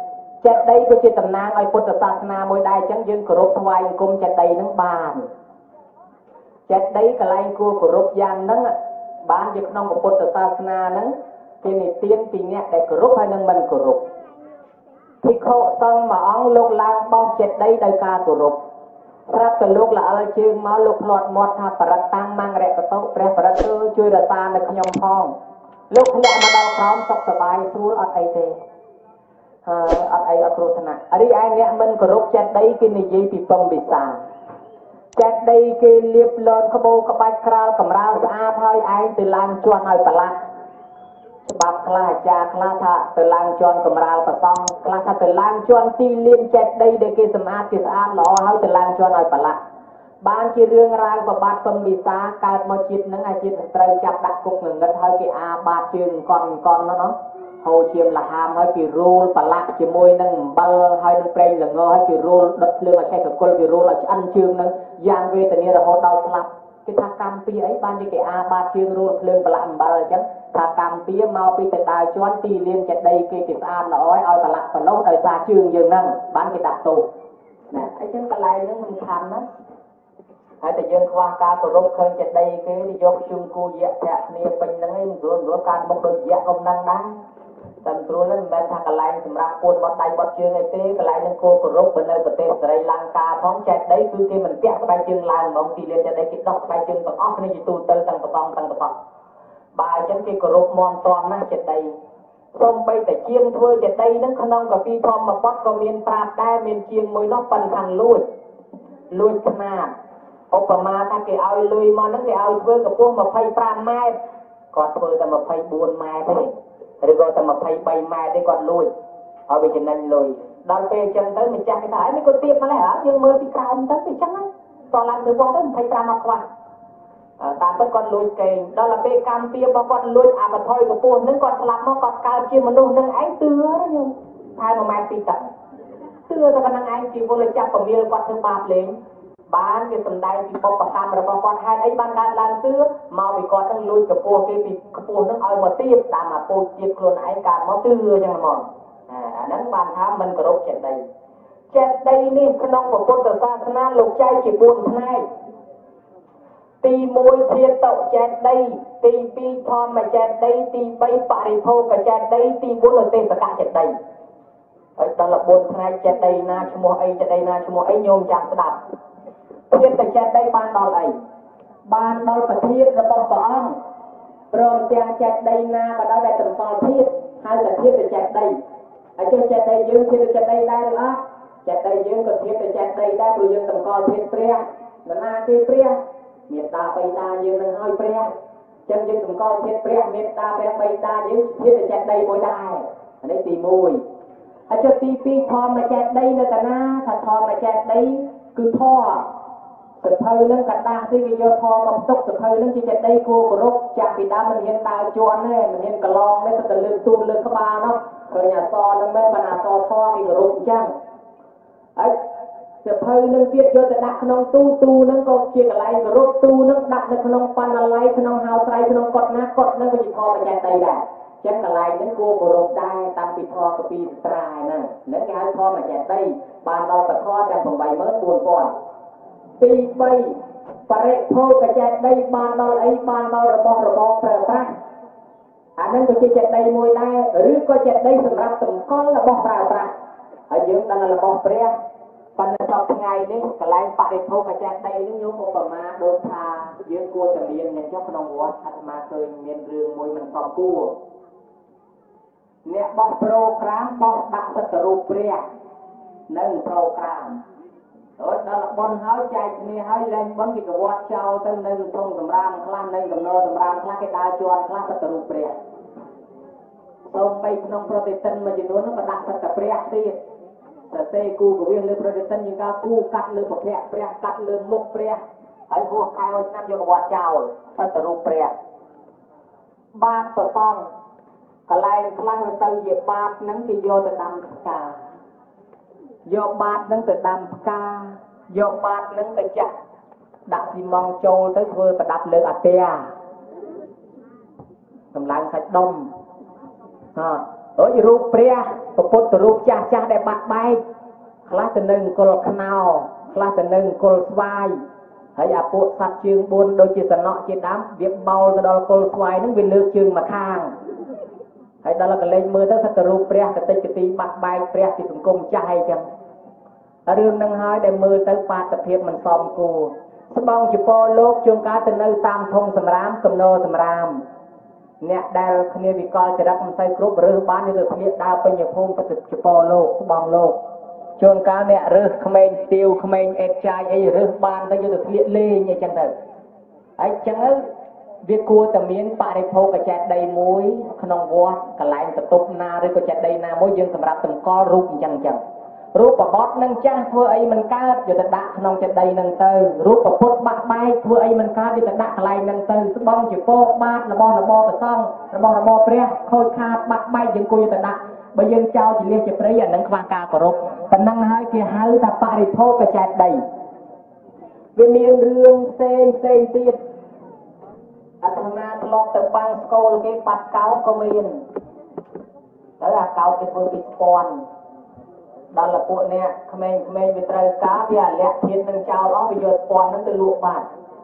ចេតិយគឺជាតំណាងឲ្យពុទ្ធសាសនាមួយដែរអញ្ចឹងយើងគោរពថ្វាយអង្គមចេតិយនឹងបានចេតិយកន្លែងគួរគោរពយ៉ាងហ្នឹងបានជាក្នុងពុទ្ធសាសនាហ្នឹងគេនិទានពីអ្នកដែលគោរពហើយនឹងមិនគោរពភិក្ខុសង្ឃមួយអង្គលោកឡើងបោះចេតិយដោយការគោរពប្រាប់ទៅលោកល្អិលជើងមកលោកផ្លាត់មាត់ថាបរិត្តតាំងមង្រកតុព្រះបរិត្តជួយរក្សានៅខ្ញុំផងលោកធ្លាក់មកដល់ក្រោមសុខសប្បាយស្រួលអត់អីទេហើយអត់អីអត់គ្រោះថ្នាក់រីឯអ្នកមិនគោរពចេតិយគេនិយាយពីពំពិសាចេតិយគេលៀបលន់ក្បូរក្បាច់ក្រាលកំរាលស្អាតហើយឯងទៅឡើងជន់ឲ្យប្រឡាក់ច្បាប់ខ្លះអាចារ្យខ្លះថាទៅឡើងជន់កំរាលប្រសងខ្លះថាទៅឡើងជន់ទីលានចេតិយដែលគេសម្អាតគេស្អាតល្អហើយទៅឡើងជន់ឲ្យប្រឡាក់បានជារឿងរ៉ាវប្របាទពំពិសាកើតមកជាតិហ្នឹងអាជាតិត្រូវចាប់ដាក់គុកងងឹតហើយគេអាបាតជើងកន់កន់ហ្នឹងហូរឈាមលហាមហើយគេរូលប្រឡាក់ជាមួយនឹងអំបិលហើយនឹងប្រេងល្ងហើយគេរូលដុតភ្លើងឲ្យឆេះកគុលគេរូលឲ្យឆ្អិនជើងហ្នឹងយ៉ាងវេទនារហូតដល់ស្លាប់គេថាកម្មពីអីបានជាគេអាបាតជើងរូលភ្លើងប្រឡាក់អំបិលអញ្ចឹងថាកម្មពីមកពីទៅដើរជន់ទីលានចេតិយគេគេស្អាតល្អឲ្យប្រឡាក់ប៉ុណ្ណោះដោយសារជើងយើងហ្នឹងបានគេដាក់ទោសណាអញ្ចឹងកន្លែងហ្នឹងសំខាន់ណាហើយតែយើងខ្វះការគោរពឃើញចេតិយគេយកជុំគូយៈធាក់គ្នាពេញហ្នឹងឯងមិនស្រួលស្រួលការមុខដូចយៈកុំហ្នឹងដែរតែស្រួលហ្នឹងមិនមែនថាកន្លែងសម្រាប់ពួនបត់ដៃបត់ជើងអីទេកន្លែងហ្នឹងគោគោរពនៅប្រទេសសេរីលង្កាផងចេតិយគឺគេមិនពាក់ស្បែកជើងឡើងហ្មងទីលានចេតិយគេដោះស្បែកជើងទាំងអស់គ្នាជាទូទៅទាំងប្រសងទាំងប្រសក់បើអញ្ចឹងគេគោរពមន់តមណាស់ចេតិយសូម្បីតែជាងធ្វើចេតិយហ្នឹងក្នុងកាពីធម្មបទក៏មានប្រាប់ដែរមានជាងមួយនោះប៉ុន្តែខាងលួចលួចខ្នាតឧបមាថាគេឲ្យលុយមកហ្នឹងគេឲ្យធ្វើកម្ពស់ម្ភៃប្រាំម៉ែត្រគាត់ធ្វើតែម្ភៃបួនម៉ែត្រទេឬក៏តែម្ភៃបីម៉ែត្រទេគាត់លួចឲ្យវាចំណេញលុយដល់ពេលអញ្ចឹងទៅម្ចាស់គេថាអីនេះគាត់ទៀបមកហើយយើងមើលពីក្រោមទៅអញ្ចឹងហ្នឹងតឡើងទៅគាត់ទៅម្ភៃប្រាំមកខ្វះតាមពិតគាត់លួចគេដល់ទៅពេលកម្មពីរបស់គាត់លួចអាបថយកម្ពស់ហ្នឹងគាត់ស្លាប់មកគាត់កើតជាមនុស្សនឹងឯងទឿខ្ញុំថែមួយម៉ែត្រពីរទឹកទឿតែប៉ុណ្្នឹងឯងជីវលចាប់ពមៀលគាត់ធ្វើបាបលេងបានគេសំដែងពីបុព្វកម្មរបស់គាត់ហេតុអីបានកើតឡើងទឿមកពីគាត់នឹងលួចកម្ពស់គេពីកម្ពស់នឹងឲ្យមកទៀបតាមអាពោជទៀបខ្លួនឯងកើតមកទឿអញ្ចឹងហ្មងអាហ្នឹងបានថាមិនគោរពចេតិយចេតិយនេះក្នុងពុទ្ធសាសនាលោកចែកជាបួនផ្នែកទីមួយធាតុចេតិយទីពីរធម្មចេតិយទីបីបរិភោគចេតិយទីបួនឧទេសកចេតិយហើយដល់បួនផ្នែកចេតិយណាឈ្មោះអីចេតិយណាឈ្មោះអីញោមចាំស្ដាប់ធាតុចេតិយបានដល់អីបានដល់ប្រធានរបស់ព្រះអង្គព្រមទាំងចេតិយណាក៏ដោយដែលតម្កល់ធាតុហើយតែធាតុចេតិយហើយចេតិយយើងធាតុចេតិយដែរឬអត់ចេតិយយើងក៏ធាតុចេតិយដែរព្រោះយើងតម្កល់ធាតុព្រះនរណាគេព្រះមេត្តាបិតាយើងនឹងឲ្យព្រះចឹងយើងតម្កល់ធាតុព្រះមេត្តាព្រះបិតាយើងធាតុចេតិយមួយដែរនេះទីមួយហើយចុះទីពីរធម្មចេតិយនៅកណាថាធម្មចេតិយគឺធម៌សភៅនឹងកដាស់ទីគេយកធម៌មកទុកសភៅនឹងជាចេតិយគួរគោរពចាក់ពីដើមមិនហ៊ានដើរជន់ទេមិនហ៊ានកឡងទេទៅលើកទូលើកក្បាលនោះឃើញអសរនឹងមិនបានអសរធម៌គេគោរពអញ្ចឹងហើយសភៅនឹងទៀតយកទៅដាក់ក្នុងទូទូនឹងក៏ជាកន្លែងគោរពទូនឹងដាក់នៅក្នុងបណ្ណាល័យក្នុងហៅត្រៃក្នុងកុដណាកុដនឹងក៏ជាធម៌ចេតិយដែរចឹងកន្លែងហ្នឹងគួរគោរពដែរតាំងពីធម៌កពីត្រាយហ្នឹងហ្នឹងគេហៅធម៌ចេតិយបានដល់ពធទាំង eight four thousandទីបីបរិភោគចេតិយបានដល់អីបានដល់របស់របរប្រើប្រាស់អាហ្នឹងក៏ជាចេតិយមួយដែរឬក៏ចេតិយសម្រាប់តម្កល់របស់ប្រើប្រាស់ហើយយើងដឹងរបស់ព្រះប៉ុន្តែសប្តាហ៍ថ្ងៃនេះកន្លែងបរិភោគចេតិយនេះខ្ញុំឧបមាដូចថាយើងគួរតែមានអ្នកចុះក្នុងវត្តអាត្មាឃើញមានរឿងមួយមិនសមគួរអ្នកបោះប្រូក្រាមបោះដាក់សត្វរូបព្រះនៅប្រូក្រាមអត់ដល់បនហើយចែកគ្នាហើយលែងបនគេកវត្តចោលទៅនៅក្នុងសម្រាមខ្លះនៅកំណើសម្រាមខ្លះគេដើរជាន់ខ្លះសត្វរូបព្រះសូម្បីក្នុងប្រតិទិនមួយចំនួននោះក៏ដាក់សត្វព្រះទៀតសរសេរគូកវិសលើប្រតិទិនយើងក៏គូកាត់លើប្រភពព្រះកាត់លើមុខព្រះហើយហួសខែឆ្នាំយកកវត្តចោលសត្វរូបព្រះបាតប្រសងកន្លែងខ្លះទៅជាបាតហ្នឹងគេយកទៅដាំផ្កាយកបាតហ្នឹងទៅដាំផ្កាយកបាតហ្នឹងទៅចាក់ដាក់ស៊ីម៉ងចូលទៅធ្វើប្រដាប់លើអាទែកម្លាំងសាច់ដុំហ៎ ở rụp pria và bột rụp cha cha để bắt bay khá tình nâng cột khao khá tình nâng cột vai hãy à bột sạch chương buôn đôi chia sẻ nọ chia đám việc bao ra đó cột vai nó vì lược chương mà khang hãy đó là cái lên mưa đó thật rụp pria cái tay cái tí bắt bay pria thì cũng cùng cha hay chăng ở đường nâng hai để mưa tới ba tập hiệp mình xòm cù sắp bong chỉ po lốp chương cá tình nơi tam thông sầm rám cầm nô sầm rám nè đào khné vì coiจะรับมันใส่กรุ๊ปหรือบ้านนี่คือเรียกดาวเป็นอย่างพงประสิทธิ์จะปอโลกบองโลกชวนการเนี่ยหรือขมิ้นติวขมิ้นเอ็ดใจไอ้หรือบ้านก็จะเรียกเล่ยจังเลยไอ้จังเอ้việc cua tầm miếnปะในโพกระแจได้มวยขนมวัวกระไลตะตุกนาหรือกระแจได้นามวยยังสำหรับตำก้อรูปจังจังรูปปะบอสนั่งจ้าทั่วไอ้มันก้าอยู่แต่ดักขนมจะได้นั่งเตอรูปปะพุทธบักใบทั่วไอ้มันก้าอยู่แต่ดักอะไรนั่งเตอสบ้องจีโป๊กบ้านระบอระบอตะซ่องระบอระบอเปรี้ยโคตรขาดบักใบยังกูอยู่แต่ดักใบยังเจ้าจีเลี้ยจะเปรี้ยนั่งควางกากรบแต่นั่งให้เกี่ยให้แต่ปะในโพกระแจได้วิมีเรื่องเซนเซนตีดอัตนาตลอดแต่บางสกอลเก็บปัดเก้าก็มีนแล้วเก้าเป็นเบอร์ปิดปอนđó là bộ nè, khmeng khmeng về trời cá bia lẹ thiên nâng chào đó bây giờ toàn nó từ luộc bát,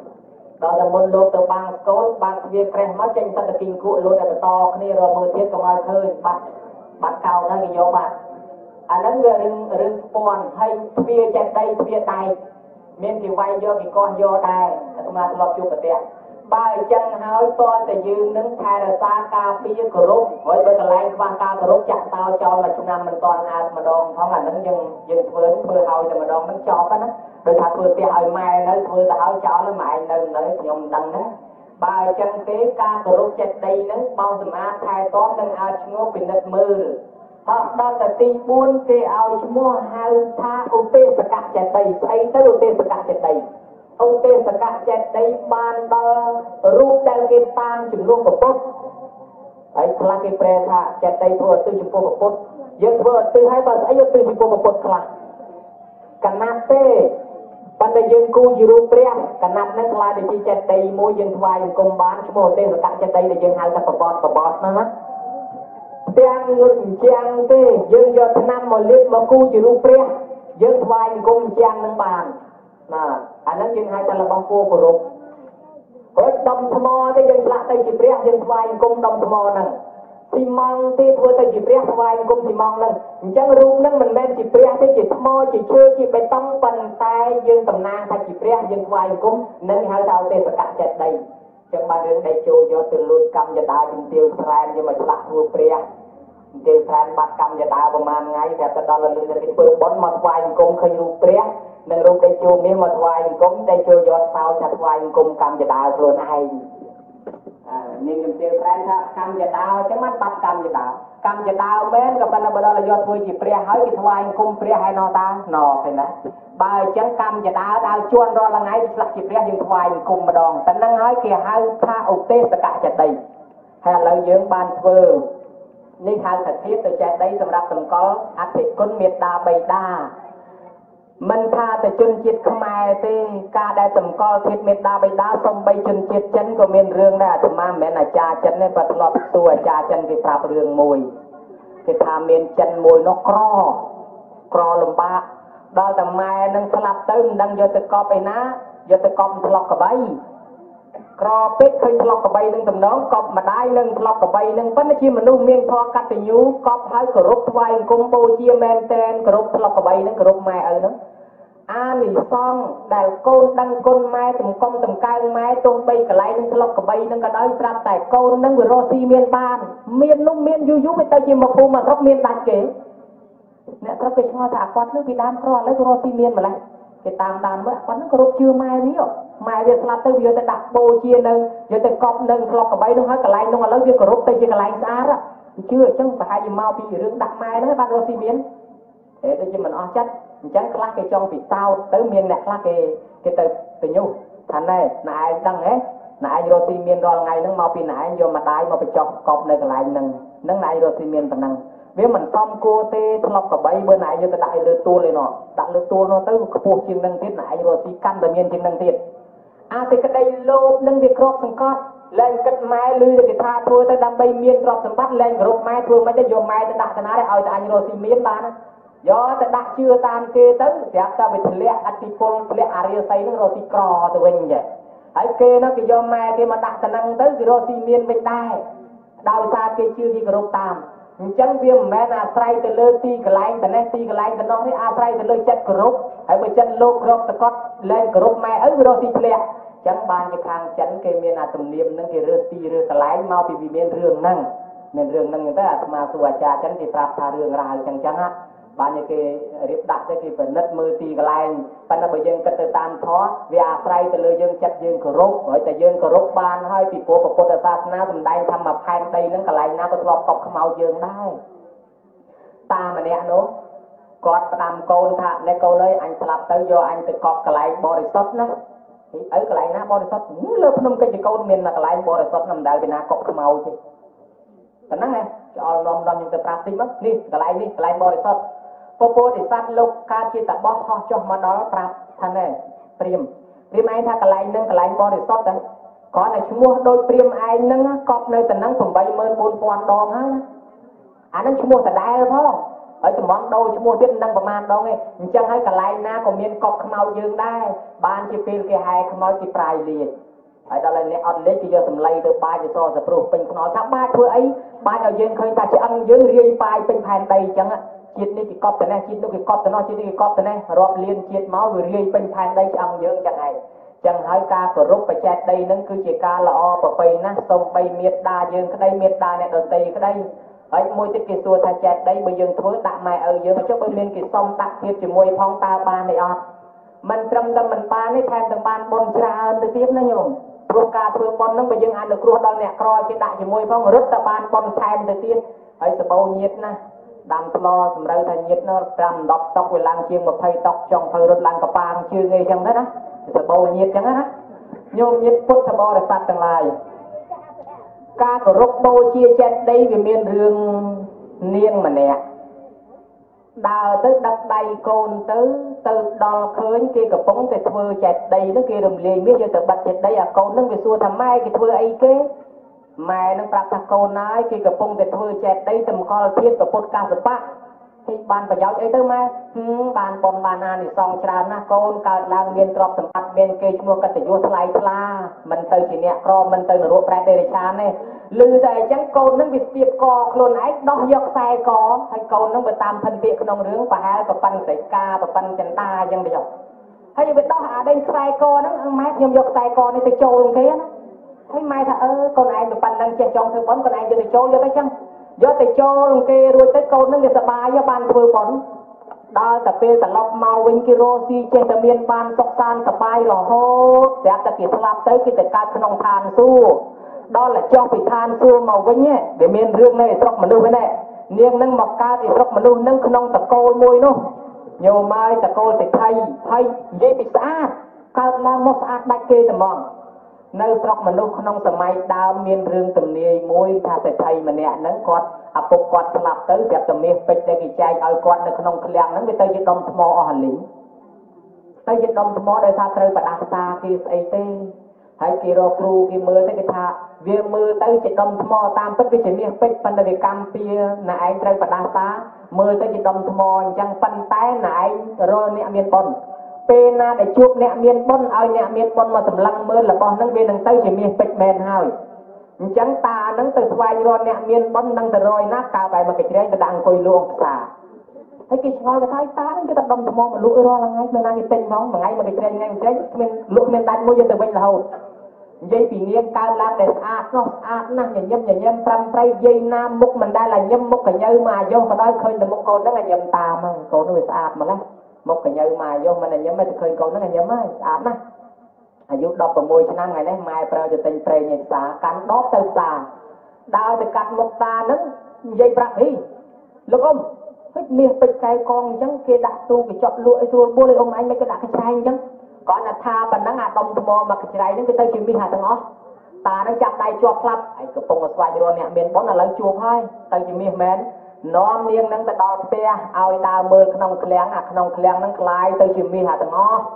đó là một lô từ bang cốt bang về kèm mất tranh tất cả kinh cụ lô đại to cái này rồi mưa tiết công ai khơi bắt bắt cao đó cái gió bát, anh ấy về rừng rừng toàn hay về chạy đây về tay, miền thì vay do cái con do tay, chúng ta lọp chụp cái tiền, bài chân háo toàn để dừng nâng thay là xa cà phê của rốt, với bây giờ lại vang ca của rốt chặt tao cho là chúng ta mình toàn ăn mà đòn không là nâng dừng dừng vớn vừa hào thì mà đòn nâng cho cái đó, rồi thà vừa tiền hồi mai nữa vừa thảo cho nó mày nâng nữa dùng đằng đó, bài chân tế ca của rốt chặt đây nâng bao giờ mà thay toán nâng ao ngô bình đất mưa, họ đó là ti buôn cái ao mua hai tha ưu tiên và cả chặt đây, xây tới ưu tiên và cả chặt đây. Ông tên là các chết đây ban đo rút đang cái tăng chừng luôn một phút ấy là cái pre tha chết đây thôi từ chừng một phút dân vừa từ hai phần ấy từ chừng một phút là cả nát tê ban đầu dân cu gì rút pre cả nát nó là để chi chết đây mua dân vay công bán chúng một tên là các chết đây là dân hai ta phải bọt phải bọt nữa tiếng ngừng chiang tê dân do năm một liệt mà cu gì rút pre dân vay công chiang nâng bàn nah, anak yang hai dalam bangku buruk. Kalau dom semua tu yang pelak tu jibrih yang tuai kum dom semua nang. Simang tu tu tu jibrih tuai kum simang nang. Jangan rum nang men jibrih tu jip semua jip cer jip betong pantai yang tenang tu jibrih yang tuai kum nang hai tàu tu sekat jet day. Jangan banding day cu yo terlut kam jada jempil seran yang macam tu priah. Jempil seran bat kam jada berman ngai kata dalam lulu dari perbon mat tuai kum kayu priah. Nâng rung đây chua miếng mà thoại cũng đây chua giọt sao chặt thoại cùng cầm và đào luôn ai nên dùng tiêu phán cầm và đào chẳng mắt bắt cầm và đào cầm và đào bên gặp anh ở đó là giọt vui chỉ pre hỏi cái thoại cùng pre hay nó ta nọ phải nè bài chẳng cầm và đào đào chuan đó là ngay là chỉ pre dùng thoại cùng mà đòn tận năng hỏi kìa hai tha ốc tê tất cả chặt đầy hay là dưỡng ban phơ nên hai thật thiết từ chặt đâyសម្រាប់ có ác thị quân miệt đa bầy đa mình tha từ chân chiết khmer thế ca đại tầm co thiết miệt đa bầy đá xong bay chân chiết chân của miền rương đây tầm ma mẹ là cha chân nên bật lọt tua cha chân thì phá rương mùi thì tha miền chân mùi nó cro cro lùm ba đó tầm mai nâng slap tưng đang vô từ co bầy ná vô từ con lọc cả bay cro pít khơi lọc cả bay nâng tầm đó cọp mà đai nâng lọc cả bay nâng vẫn là chi mà nu miền thoa cắt từ nhú cọp hai cờ rốt vai công bô chia men ten cờ rốt lọc cả bay nâng cờ rốt mai ở đó an thì xong đại côn đăng côn mai tầm công tầm cao mai tôn bay cả lại nâng lọc cả bay nâng cả đói ra tại côn nâng vừa rosi miền ban miền nung miền du du với tay chỉ một khu mà thóc miền đạt kế nè thóc cái hoa thả quát nước Việt Nam có lấy rosi miền mà lại cái tam đàn mới quát nước cột chưa mai ví dụ mai việc làm tới giờ ta đặt bô chia nâng giờ ta cọp nâng lọc cả bay nâng hết cả lại nâng là lấy việc cột tay chỉ cả lại xa đó chưa chẳng phải hai gì mau bị rừng đặt mai nó ban rosi miền để tôi cho mình on chất chẳng khác cái trong vì sao tới miền này khác cái cái từ từ nhu thành này nãy đăng ấy nãy rồi thì miền rồi ngày nó mau bị nãy vô mà đái mà bị chọc cọp này lại nâng nâng nãy rồi thì miền phần năng nếu mình xong cô tê lọc cả bay bữa nãy vô ta đại lừa tua lên nó đại lừa tua nó tới cuộc chiến nâng tiết nãy rồi thì căn từ miền chiến nâng tiết à thì cái đây lô nâng việc crop sừng con lên kết mai lư thì tha thua tới đam bay miên rọp sầm bắt lên group mai thua mấy cái vô mai tới đặt cái ná đấy ao tại anh rồi xì miên bán do tới đặt chưa tam kê tới sẽ ta bị lẹ atipol lẹ aria say nó rồi xì cò từ bên vậy ấy kê nó cái do mai cái mà đặt cái năng tới cái rồi xì miên bên đai đào xa kê chưa đi group tam chẳng viêm mẹ là trai từ lơ ti cái lạnh từ này ti cái lạnh từ nó đấy à trai từ lơ chất group hay bị chất lô group scott lên group mai ấy rồi xì lẹ chẳng ban cái khang chấn cái miền à tụm niệm nâng cái rơ ti rơ cái lái mau bị bị miền rương nâng miền rương nâng người ta mà sủa trà chấn thì prap tha rương ra chẳng chẳng á ban như cái riết đặt cái phần đất mưa ti cái lái ban là bây giờ cái từ tam thó vì à trai từ lơ dương chất dương cổ rốt bởi tại dương cổ rốt ban hơi bị phố của Phật sa na tụm đây thăm mà phan đây nâng cái lái na có lọp tóc màu dương đây ta mà nè nó có tam côn thà nè câu nói anh slap tới do anh tự cọp cái lái body shop nữa ấy cái lại na body shop lớp nông cái chỉ câu miền là cái lại body shop nằm đại bên na cọp cái màu chứ cái nắng này cho nom nom những cái practice mất đi cái lại đi cái lại body shop popo thì sát lục ca chỉ tập bó ho cho mà đó prap thanh này prim prim ai tha cái lại nâng cái lại body shop đấy có này chúng mua đôi prim ai nâng cọp nơi tận nắng from bay mơn buôn quan đòn á anh nâng chúng mua tận đại không ở trong món đôi chúng mua tiếp năngประมาณ đó nghe chẳng hay cả lại na còn miền cọp màu dương đây ban chỉ phil cái hai màu chỉ prai liền ở đó là nè on lấy cái giờ tầm lay từ ba cho so sập rụp bình nói các ba thôi ấy ba ở dương khơi ta chỉ ăn dương riêng prai bình phèn đầy chẳng á chiết đi cái cọp thế này chiết cái cọp thế nó chiết cái cọp thế này rọp liền chiết máu rồi riêng bình phèn đầy ăn dương chẳng này chẳng hay ca của rụp phải chẹt đây nó cứ chỉ ca là o và pây na sông bay miệt đa dương cái đây miệt đa này đầu tây cái đây ấy môi tích cái xua thay chẹt đây bây giờ thôi đặt mày ở dưới mà cho bên miền cái sông đặt thiệp chỉ môi phong ta ba này on mình trầm tâm mình ba này thêm từng ban bồn trà hơn từ tiếp nó nhung ruột cà phê bồn nó bây giờ ăn được ruột đòn nẹt coi cái đại chỉ môi phong rất ta ban bồn thêm từ tiếp ấy sẽ bầu nhiệt nè đam lo sầm rau thay nhiệt nó trầm đọc tóc về lang chiên một thay tóc trong thay rất lang cặp bàn chưa nghe chẳng thế đó sẽ bầu nhiệt chẳng thế đó nhung nhiệt phút sẽ bò để sát từng lại ca của rốt đôi chia chẹt đây vì miền rương niên mà nè đào tới đập đầy cồn tới từ đo khơi kia cái bóng thì thưa chẹt đây nó kia đồng liền biết giờ từ bạch chẹt đây à cồn nó bị xua thầm mai cái thưa ấy kế mai nó bạc thằng cồn nói kia cái bóng thì thưa chẹt đây tầm con thiết cái bột ca sập bát thì bàn phải giáo ấy tới mai bàn bồn bàn ăn thì xong tràn na cồn cả làng miền trọp sầm bát miền kia mua cái tự vô thay la mình tới chỉ nè co mình tới nửa prai để chán này lư tại chẳng côn nó bị tiệp co luôn ấy đo dọc sai có hay côn nó bị tam thân tiệp trong rướng và hai cái pan sấy ca và pan chân ta chẳng được hay như bị đo hạ đây sai co nó mát nhom dọc sai co này tới trâu luôn thế nó thấy mai thà ơ con ai bị pan đang che trong thứ bón con ai cho tới trâu cho tới chăng do tới trâu luôn kia rồi tới côn nó bị sập ba do ban vừa bón đó tập về tập lọc màu bên kia rosi trên tầm miền ban sọc san tập bay lò hốt sẽ tập kỹ thuật tới cái tập ca khung than su đó là cho bị than xua màu với nhé để miền rương này sọc mà nuôi này niềng nâng mọc ca thì sọc mà nuôi nâng không tập cô môi nó nhiều mai tập cô thì thay thay dễ bị sát cao lang một sát đại kê tầm mòn nơi sọc mà nuôi không tầm mai đào miền rương tầm này môi ta sẽ thay mà nè nâng quạt à bột quạt sập tới đẹp tầm miền bịch để cái chai ao quạt nó không khăn nâng với tới cái đông mò ở hẳn lính tới cái đông mò để ta tới và đặt xa kia ấy tê hay kia rô kru kia mưa tới cái tha việc mưa tới chỉ đông mò tam bất cái chỉ miếng bịch phần là việc cam pia là anh tới và đặt xa mưa tới chỉ đông mò chẳng phần tay là anh rồi nè miền bồn pe na để chuột nè miền bồn ao nè miền bồn mà sầm lăng mưa là bò nâng về nâng tới chỉ miếng bịch mền hơi chẳng ta nâng từ xoay rồi nè miền bồn nâng từ rồi nát cao bài mà cái đấy là đang coi luôn xả thấy cái xoay cái thái ta cái tập đông mò mà lụi rồi là ngay mình đang cái tinh không mà ngay mà cái đấy ngay cái mình lụi mình đánh mua cho từ bên là hậu dây bị nghiêng cao lang để ạt nó ạt năng nhà nhâm nhà nhâm trăm tây dây nam mục mình đây là nhâm mục cả nhơ mà vô mà nói khơi là một con nó là nhâm tà mà con nó bị ạt mà lắm một cả nhơ mà vô mình là nhâm mới khơi con nó là nhâm ấy ạt nè à giúp đọc vào môi cho năm ngày đấy mai pro cho tình pre nhật xả cắn đốt từ xả đào thì cắt một ta nó dây bạc đi lúc ông thích miệng bịch cái con chẳng kia đặt tu cái chọn lụi rồi bôi ông anh mấy cái đặt cái chai chẳng có là tha phần nó ngạt đông mò mà cái trái nó cái tay chỉ mi hạt từng ó ta nó chặt tay chuột lắm ấy cái phong một xoay rồi nè miền bón là lấy chuột thôi tay chỉ mi mến nó miếng nó ta đo pe ao ta mưa cái nòng kẹng à cái nòng kẹng nó lái tay chỉ mi hạt từng ó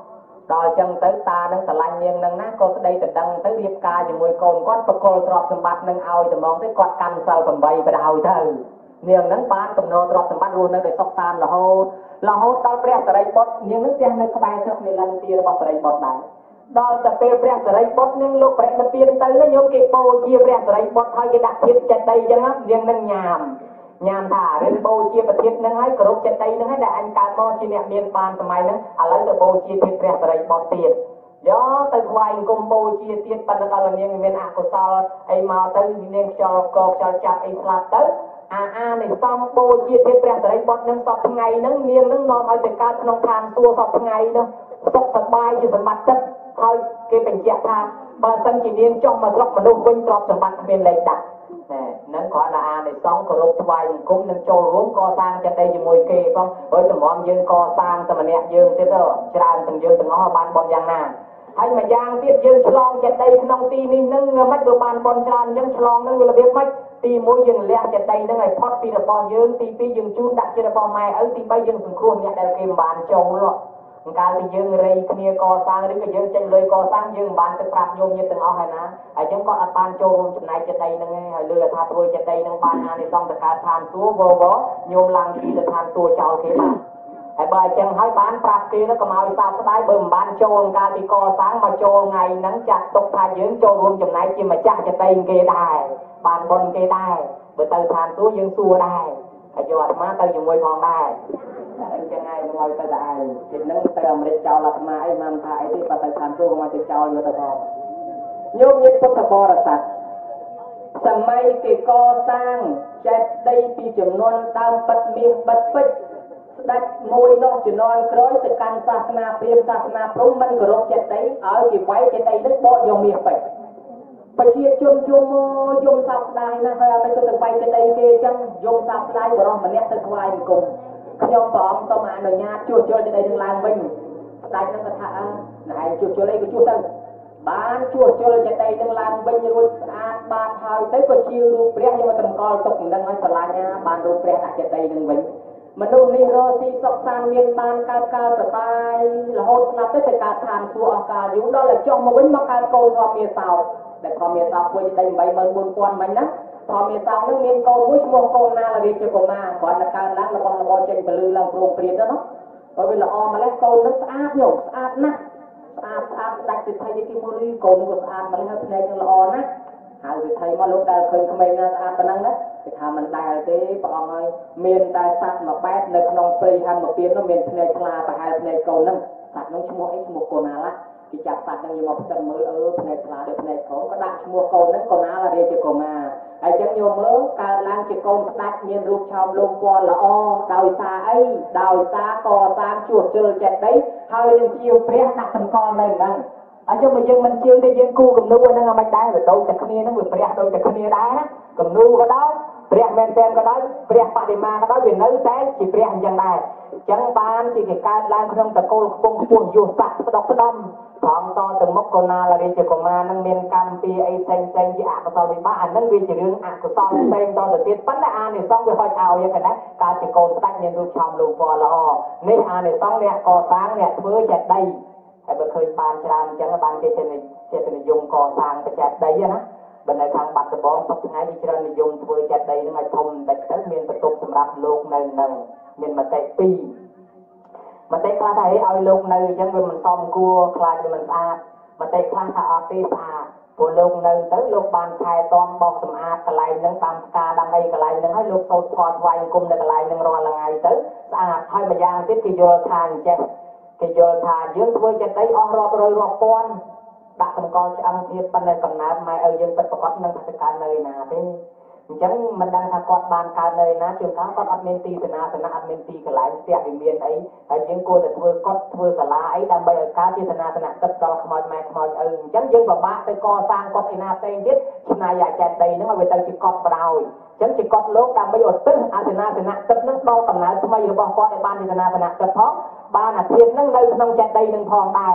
ដល់ចឹងទៅតានឹងស្រឡាញ់នាងនឹងណាក៏ស្ដីដណ្ដឹងទៅរៀបការជាមួយកូនគាត់បកលទ្រព្យសម្បត្តិនឹងឲ្យតែមកទៅគាត់កាន់សិលប្រាំបីបដ ாய் ទៅនាងនឹងបានកំណត់ទ្រព្យសម្បត្តិរស់នៅដោយសុខសាន្តរហូតរហូតដល់ព្រះសរិបុត្រនាងនឹងផ្ទះនៅក្បែរស្រុកនិលន្ទារបស់សរិបុត្រដែរដល់តែពេលព្រះសរិបុត្រនឹងលោកព្រះនិព្វានទៅញោមគេបូជាព្រះសរិបុត្រហើយគេដាក់ធៀបចេតិយចឹងនាងនឹងញ៉ាំញ៉ាំថារៀនបូជាប្រធាននឹងហើយគោរពចេតិយនឹងហើយដែលអញកើតមកជាអ្នកមានបានសម័យហ្នឹងឥឡូវទៅបូជាធៀបព្រះសរិបុត្រទៀតយកទៅថ្វាយអង្គមបូជាទៀតប៉ុន្តែដល់នាងមានអកុសលអីមកទៅនាងខ្យល់កខ្យល់ចាប់អីស្លាប់ទៅអាអានៃសំបូជាធៀបព្រះសរិបុត្រនឹងសពថ្ងៃហ្នឹងនាងនឹងនាំឲ្យទៅកើតក្នុងឋានសួគ៌សពថ្ងៃនោះសុខសប្បាយជាសម្បត្តិទឹកហើយគេបញ្ជាក់ថាបើសិនជានាងចុះមកស្រុកមនុស្សវិញទ្រព្យសម្បត្តិគ្មានលេខដាក់ហ្នឹងគ្រាន់តែអានៃសង្ឃគោរពថ្វាយបង្គំនិងចូលរួមកសាងចេតិយជាមួយគេផងហើយតម្រាំយើងកសាងតែម្នាក់យើងទៀតទៅច្រើនទាំងយើងទាំងអស់បានបនយ៉ាងណាហើយមួយយ៉ាងទៀតយើងឆ្លងចេតិយក្នុងទីនេះនឹងមិនបើបានបនច្រើនអញ្ចឹងឆ្លងនឹងវារបៀបម៉េចទីមួយយើងលះចេតិយនឹងឲ្យផុតពីរបស់យើងទីពីរយើងជូនដាក់ជារបស់ម៉ែឪទីបីយើងសង្គ្រោះអ្នកដែលគេមិនបានចូលកាលពីយើងរៃគ្នាកសាងឬក៏យើងចេញលុយកសាងយើងមិនបានទៅប្រាប់ញោមញាតិទាំងអស់ហើយណាហើយចឹងគាត់អត់បានចូលរួមចំណែកចេតិយហ្នឹងឯងហើយលើថាធ្វើចេតិយហ្នឹងបានអានិសង្ឃទៅកើតឋានសួគ៌វវញោមឡើងពីទៅឋានសួគ៌ចោលគេបានហើយបើអញ្ចឹងហើយបានប្រាប់គេនោះក៏មកឲ្យសោកស្ដាយបើមិនបានចូលកាលពីកសាងមកចូលថ្ងៃហ្នឹងចាត់ទុកថាយើងចូលរួមចំណែកជាម្ចាស់ចេតិយគេដែរបានបុណ្យគេដែរបើទៅឋានសួគ៌យើងសួរដែរហើយយកអាត្មាទៅជាមួយផងដែរអញ្ចឹងហើយនឹងឲ្យទៅតែឯងចិត្តនឹងទៅអាមេរិកចោលអាត្មាអីមិនថាអីទេបើទៅខាងទូមកទៅចោលយកទៅផងញោមញាតិពុទ្ធបរិស័ទសម័យគេកសាងចេតិយពីចំនួនដើមពិតមាសបិទពេជ្រស្ដេចមួយនោះជំនាន់ក្រោយទៅកាន់សាសនាព្រាហ្មណ៍សាសនាព្រហ្មមិនគោរពចេតិយឲ្យគេវាយចេតិយនឹងបកយកមាសពេជ្រប្រជាជនយំយំសោកស្ដាយណាស់ហើយអត់ទៅទៅវាយចេតិយគេអញ្ចឹងយំសោកស្ដាយបរិសម្នាក់ទៅថ្វាយបង្គំខ្ញុំព្រះអង្គសូមអនុញ្ញាតជួសជុលចេតិយនឹងឡើងវិញស្ដេចនឹងថាអើណែឯងជួសជុលអីក៏ជួសទៅបានជួសជុលចេតិយនឹងឡើងវិញរួចស្អាតបានហើយទៅក៏ជារូបព្រះយកមកតម្កល់ទុកនឹងឲ្យស្រឡាញ់ណាបានរូបព្រះដាក់ចេតិយនឹងវិញមនុស្សនេះរស់ទីសុខសាន្តមានបានកើតកើតសប្បាយរហូតស្លាប់ទៅទៅកើតឋានសួគ៌អស់កាលយូរដល់តែចុះមកវិញមកកើតកូនធម្មមាសោដែលធម្មមាសោគួយចេតិយ eight four thousand មិញណាធម្មមាសោនឹងមានកូនមួយឈ្មោះកូនណារាជាកុមារគ្រាន់តែកើតឡើងរបស់របរចេញពលឺឡើងព្រមព្រៀងទៅនោះបើវាល្អម្លេះកូននឹងស្អាតញោមស្អាតណាស់ស្អាតស្អាតស្ដេចសិទ្ធិគេមួយលីកូននឹងក៏ស្អាតម្លេះហើយភ្នែកនឹងល្អណាស់ហើយវិថីមកលោកដែលឃើញក្មេងណាស្អាតប៉ុណ្ណឹងណាគេថាមិនដែលទេព្រះអង្គហើយមានតែសត្វមួយបែបនៅក្នុងព្រៃហម្មពៀននោះមានភ្នែកថ្លាប្រហែលភ្នែកកូនហ្នឹងសត្វនោះឈ្មោះអីឈ្មោះកូណាឡាគេចាប់សត្វហ្នឹងយកមកផ្ទឹមមើលអឺភ្នែកថ្លាដូចភ្នែកកូនក៏ដាក់ឈ្មោះកូនហ្នឹងកូណាឡារាជាកុមារហើយចឹងយកមើលកើតឡើងជាកូនស្ដេចមានរូបឆោមលំពណ៌ល្អដោយសារអីដោយសារកសាងជួសជុលចេតិយហើយនឹងជាវព្រះដាក់សម្គាល់នៅហ្នឹងអញ្ចឹងបើយើងមិនជឿទេយើងគូគំនូហ្នឹងមិនដែរវាដូចតែគ្នាហ្នឹងវាព្រះដូចតែគ្នាដែរណាគំនូក៏ដោយព្រះមែនតែនក៏ដោយព្រះបដិមាក៏ដោយវានៅតែជាព្រះអញ្ចឹងដែរអញ្ចឹងបានជាគេកើតឡើងក្នុងតកូលខ្ពង់ខ្ពស់យុស័កស្ដុកស្ដំថងតទៅមុខកូណារាជាកុមារនឹងមានកម្មពីអីផ្សេងផ្សេងជាអកុសលវិបាកអាហ្នឹងវាជារឿងអកុសលផ្សេងតទៅទៀតប៉ុន្តែអានិសង្ឃវាហុចឲ្យយ៉ាងណាកើតជាកូនស្ដេចមានរូបឆោមលូពណ៌ល្អនេះអានិសង្ឃអ្នកកសាងអ្នកធ្វើចេតិយហើយបើឃើញបានច្រើនអញ្ចឹងបានគេចេះចេះនិយមកសាងចេតិយណាបើនៅខាងបាត់ដំបងសពថ្ងៃវាច្រើននិយមធ្វើចេតិយនឹងឲ្យធំបន្តិចទៅមានបន្ទប់សម្រាប់លោកនៅនឹងមានមតិពីរមតិខ្លះថាឲ្យលោកនៅអញ្ចឹងវាមិនសមគួរខ្លាចវាមិនស្អាតមតិខ្លះថាអត់ទេស្អាតព្រោះលោកនៅទៅលោកបានថែទាំបោសសម្អាតកន្លែងហ្នឹងតាមការដាំអីកន្លែងហ្នឹងហើយលោកសូត្រធម៌ថ្វាយអង្គមនៅកន្លែងហ្នឹងរាល់ថ្ងៃទៅស្អាតហើយម្យ៉ាងទៀតគេយល់ថាអញ្ចឹងគេយល់ថាយើងធ្វើចេតិយអស់រាប់រយរាប់ពាន់ដាក់តម្កល់ឆ្អឹងទៀតប៉ុន្តែកំណើតម៉ែឪយើងពិតប្រាកដនឹងថាទៅកើតនៅឯណាទេអញ្ចឹងមិនដឹងថាគាត់បានកើតនៅឯណាជួនកាលគាត់អត់មានទីសេនាសនៈអត់មានទីកន្លែងផ្ទះវិមានអីហើយយើងគួរតែធ្វើគាត់ធ្វើសាលាអីដើម្បីឲ្យកើតជាសេនាសនៈទឹកដល់ខ្មោចម៉ែខ្មោចឪអញ្ចឹងយើងពិបាកទៅកសាងគាត់ឯណាផ្សេងទៀតឆ្នៃអាចេតិយហ្នឹងឲ្យវាទៅជាកត់បដ ாய் អញ្ចឹងជាកត់លោកដើម្បីឧទ្ទិសអាសេនាសនៈទឹកហ្នឹងដល់កំណើតថ្មីរបស់គាត់ឲ្យបានជាសេនាសនៈទឹកផងបានអាធិធហ្នឹងនៅក្នុងចេតិយហ្នឹងផងដែរ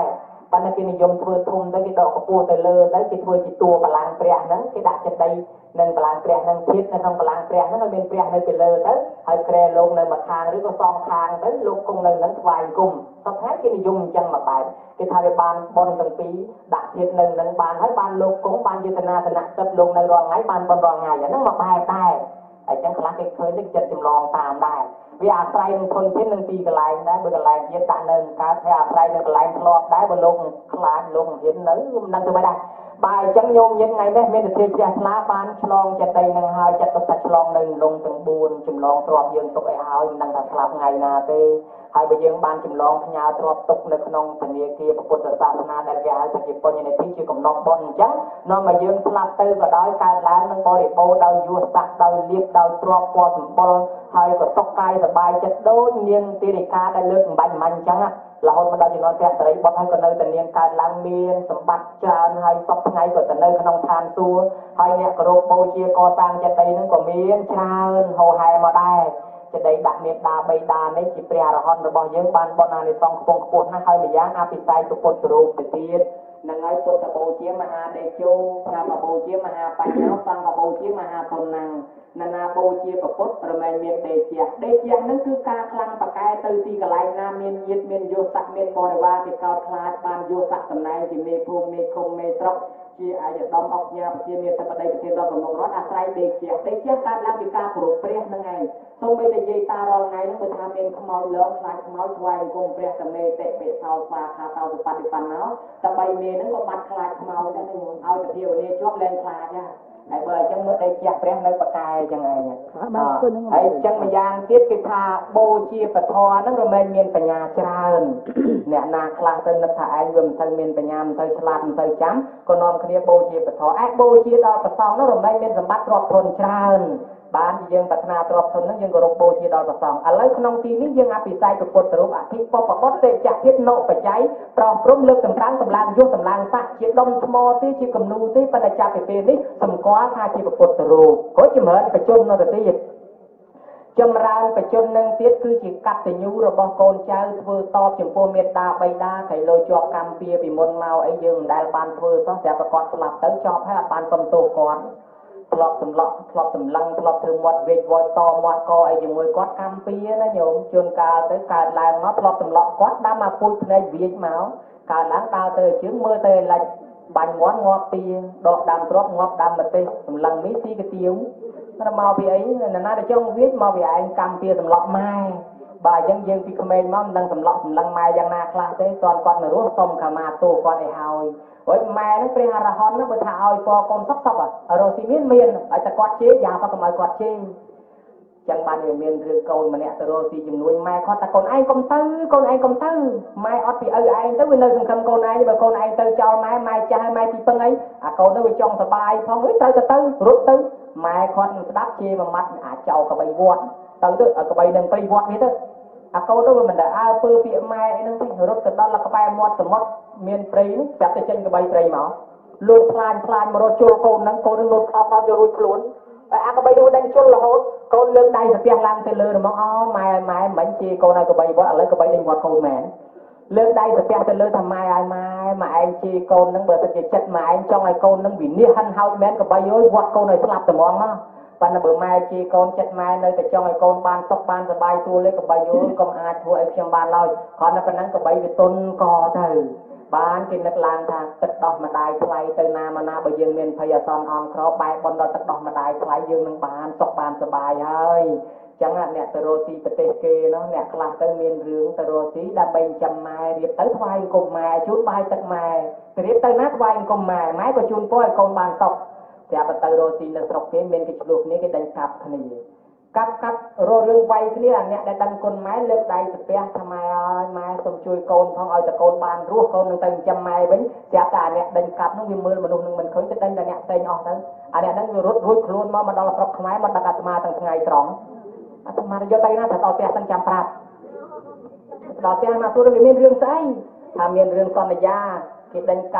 បានគេនិយមធ្វើធំទៅគេដកកពស់ទៅលើទៅគេធ្វើជាតួបលាំងព្រះហ្នឹងគេដាក់ចិត្តដីនឹងបលាំងព្រះហ្នឹងទៀតនៅក្នុងបលាំងព្រះហ្នឹងឲ្យមានព្រះនៅពីលើទៅហើយក្រែលោកនៅម្ខាងឬក៏សងខាងទៅលោកគង់នៅនឹងថ្វាយគុំសពថ្ងៃគេនិយមអញ្ចឹងមកបែបគេថាវាបានបនទាំងពីរដាក់ទៀតនៅនឹងបានហើយបានលោកគង់បានយុទ្ធនាសនៈទឹកលោកនៅរាល់ថ្ងៃបានបនរាល់ថ្ងៃអាហ្នឹងមកបែបដែរអញ្ចឹងខ្លះគេឃើញនេះចិត្តចម្លងតាមដែរវាអាស្រ័យនឹងធនធាននឹងទីកន្លែងដែរបើកន្លែងទៀតដាក់នៅកើតវាអាស្រ័យនឹងកន្លែងធ្លាប់ដែរបើលោកខ្លាចលោកហ៊ាននៅមិនដឹងទៅមិនដែរបើអញ្ចឹងញោមយើងថ្ងៃនេះមានវិធីជ្រះថ្លាបានឆ្លងចិត្តដីនឹងហើយចិត្តទុកថាឆ្លងនៅលងទាំងបួនចម្លងទ្របយើងទុកឲ្យហើយមិនដឹងថាស្លាប់ថ្ងៃណាទេហើយបើយើងបានចម្លងផ្ញើទ្របទុកនៅក្នុងធនាគារពុទ្ធសាសនាដែលគេហៅថាជាបញ្ញនិធិជាកំណត់បុណ្យអញ្ចឹងនាំឲ្យយើងស្លាប់ទៅក៏ដោយកើតឡើងនឹងបរិបូរដោយយសស័កដោយលៀបដោយទ្របពណ៌សម្បុរហើយក៏សុខកាយសប្បាយចិត្តដូចនាងទីរិកាដែលលើកអំបញ្ញមិញអញ្ចឹងរហូតមកដល់ជំនាន់ព្រះតរីបុត្រហើយក៏នៅតែនាងកើតឡើងមានសម្បត្តិច្រើនហើយសពថ្ងៃក៏ទៅនៅក្នុងឋានសួគ៌ហើយអ្នកគោរពបូជាកសាងចិត្តដីនឹងក៏មានច្រើនហូរហែមកដែរចិត្តដីដាក់មេត្តាបៃតានេះជាព្រះអរហន្តរបស់យើងបានបុណ្យអានិសង្ឃខ្ពង់ខ្ពស់ណាស់ហើយម្យ៉ាងអភិសេកពុទ្ធរូបទៅទៀតនឹងហើយពុទ្ធបូជាមហាតេជោធម្មបូជាមហាបញ្ញោសង្ឃបូជាមហាទុណាំងណានាបូជាពុទ្ធរមែងមានទេជាទេជានឹងគឺការខ្លាំងបកែទៅទីកន្លែងណាមានញាតិមានយោស័កមានបរិវារគេកោតខ្លាចបានយោស័កតំណែងជាមេភូមិមេឃុំមេស្រុកជាអាយដំអុកញាប្រធានាធិបតីប្រធានរដ្ឋប្រមុខរដ្ឋអាស្រ័យទេជាទេជាកើតឡើងពីការគោរពព្រះនឹងឯងសូម្បីតែនិយាយតារាល់ថ្ងៃនឹងបើថាមានខ្មោចលងខ្លាចខ្មោចស្វែងគុំព្រះតមេតិបិសោស្វាខាតោសបត្តិបណ្ណោតែបីមេនឹងក៏បាត់ខ្លាចខ្មោចដែរនឹងឲ្យទៅភាវនាជាប់លែងខ្លាចដែរហើយបើអញ្ចឹងមើលដីជាព្រះនៅបកែអញ្ចឹងឯងហើយអញ្ចឹងម្យ៉ាងទៀតគេថាបូជាពធហ្នឹងរមែងមានបញ្ញាច្រើនអ្នកណាខ្លះទៅនឹកថាឯងវាមិនសូវមានបញ្ញាមិនសូវឆ្លាតមិនសូវចាំក៏នាំគ្នាបូជាពធឯងបូជាដល់ប្រសងនោះរមែងមានសម្បត្តិទ្រព្យធនច្រើនបានយើងប្រាថ្នាទ្រព្យធនហ្នឹងយើងគោរពបូជាដល់ប្រសងឥឡូវក្នុងទីនេះយើងអភិសេកពុទ្ធរូបអធិបពបុត្រទេចៈទៀតណុបច្ច័យប្រោះព្រំលើកតម្កើងកម្លាំងយុទ្ធកម្លាំងស័កជាដុំថ្មទេជាគំនូទេប៉ុន្តែចាប់ពីពេលនេះសម្គាល់ថាជាពុទ្ធរូបក៏ចម្រើនបជននៅទៅទៀតចម្រើនបជននឹងទៀតគឺជាកតញ្ញូរបស់កូនចៅធ្វើតបចំពោះមេត្តាបៃតាគេលោជាប់កម្មពៀពីមុនមកអីយើងមិនដែលបានធ្វើសោះតែប្រកបស្លាប់ទៅចប់ហើយអត់បានសំទោសគាត់ធ្លាប់សម្លក់ធ្លាប់សម្លឹងធ្លាប់ធ្វើមាត់វេកវត្តតមាត់កអីជាមួយគាត់កម្មពៀណាញោមជួនកាលទៅកើតឡើងមកធ្លាប់សម្លក់គាត់ដាំមកពូជភ្នែកវាចមកកើតឡើងដើរទៅជើងមើលទៅលិចបាញ់មាត់ងាប់ទាដកដាំទ្របងាប់ដាំម្ទេសសម្លឹងមីស៊ីកាទៀវតែមកពីអីណាណាទៅចង់វាចមកពីឯងកម្មពៀសម្លក់ម៉ែបើអញ្ចឹងយើងពីក្មេងមកមិនដឹងសម្លក់សម្លឹងម៉ែយ៉ាងណាខ្លះទេតន់គាត់នៅរស់សុំខមាទោសគាត់ឲ្យហើយហើយម៉ែហ្នឹងព្រះអរហន្តហ្នឹងបើថាឲ្យពរកូនសុខសុខរស់ទីមានមានឲ្យតែគាត់ជេរយ៉ាក៏កុំឲ្យគាត់ជេរចឹងបានវាមានរឿងកូនម្នាក់ទៅរស់ទីជំនួយម៉ែគាត់ថាកូនឯងកុំទៅកូនឯងកុំទៅម៉ែអត់ពីឪឯងទៅវានៅសង្ឃឹមកូនឯងបើកូនឯងទៅចោលម៉ែម៉ែចាស់ហើយម៉ែទីពឹងអីអាកូនទៅវាចង់សុបាយផងទៅទៅទៅរត់ទៅម៉ែគាត់ស្ដាប់ជេរមួយម៉ាត់អាចោលកបីវត្តទៅទៅកបីនឹងព្រៃវត្តនេះទៅអាកូនទៅវាមិនដែលអើពើពាក្យម៉ែអីហ្នឹងទេរត់ទៅដល់ក្បែរមាត់សមុទ្រមានព្រៃនោះប្រាប់ទៅចេញក្បីព្រៃមកលូតខ្លាញ់ខ្លាញ់មករត់ជុលកូនហ្នឹងកូននឹងលូតខំដល់យករួចខ្លួនហើយអាក្បីនោះដេញជុលរហូតកូនលើកដៃស្ពះឡើងទៅលើហ្មងអូម៉ែម៉ែមិនជេរកូនឲ្យកបីវត្តឥឡូវក្បីដេញវត្តកូនមែនលើកដៃស្ពះទៅលើថាម៉ែឲ្យម៉ែម៉ែឯងជេរកូនហ្នឹងបើទៅជាចិត្តម៉ែឯងចង់ឲ្យកូនហ្នឹងវិនិច្ឆ័យហិនហោចមែនក្បីអើយវត្តកូនឲ្យស្លាប់ត្មងមកប៉ុន្តែបើម៉ែជេរកូនចិត្តម៉ែនៅតែចង់ឲ្យកូនបានសុខបានសប្បាយទូលេកបីយល់កុំអាចធ្វើឲ្យខ្ញុំបានឡើយគ្រាន់តែប៉ុណ្ណឹងកបីវាទុនកទៅបានគេនឹកឡើងថាទឹកដោះម្ដាយថ្លៃទៅណាមកណាបើយើងមានភ័យអាសន្នអន់ក្របែបបនដល់ទឹកដោះម្ដាយថ្លៃយើងនឹងបានសុខបានសប្បាយហើយចឹងអ្នកទៅរស់ស៊ីប្រទេសគេនោះអ្នកខ្លះទៅមានរឿងទៅរស់ស៊ីដើម្បីចិញ្ចឹមម៉ែរៀបទៅថ្វាយអង្គមម៉ែជូនបាយទឹកម៉ែរៀបទៅណាថ្វាយអង្គមម៉ែម៉ែក៏ជូនពរឲ្យកូនបានសុខតែបើទៅរស់ស៊ីនៅស្រុកគេមានគេឆ្លោះគ្នាគេដេញកាប់គ្នាកាប់កាប់រស់រឿងវាយគ្នាអាអ្នកដែលដឹងគុណម៉ែលើកដៃស្ពះថាម៉ែអើយម៉ែសូមជួយកូនផងឲ្យតែកូនបានរស់កូននឹងទៅចិញ្ចឹមម៉ែវិញស្រាប់តែអាអ្នកដេញកាប់នោះវាមើលមនុស្សនឹងមិនឃើញទៅដេញតែអ្នកផ្សេងអស់ទៅអាអ្នកហ្នឹងវារត់រួចខ្លួនមកមកដល់ស្រុកខ្មែរមកដឹកអាត្មាទាំងថ្ងៃត្រង់អាត្មាយកទៅណាថាដល់ផ្ទះទាំងចាំប្រាប់ដល់ផ្ទះណាទូរវាមានរឿងស្អីថាមានរឿងសន្យាគេដេញកាប់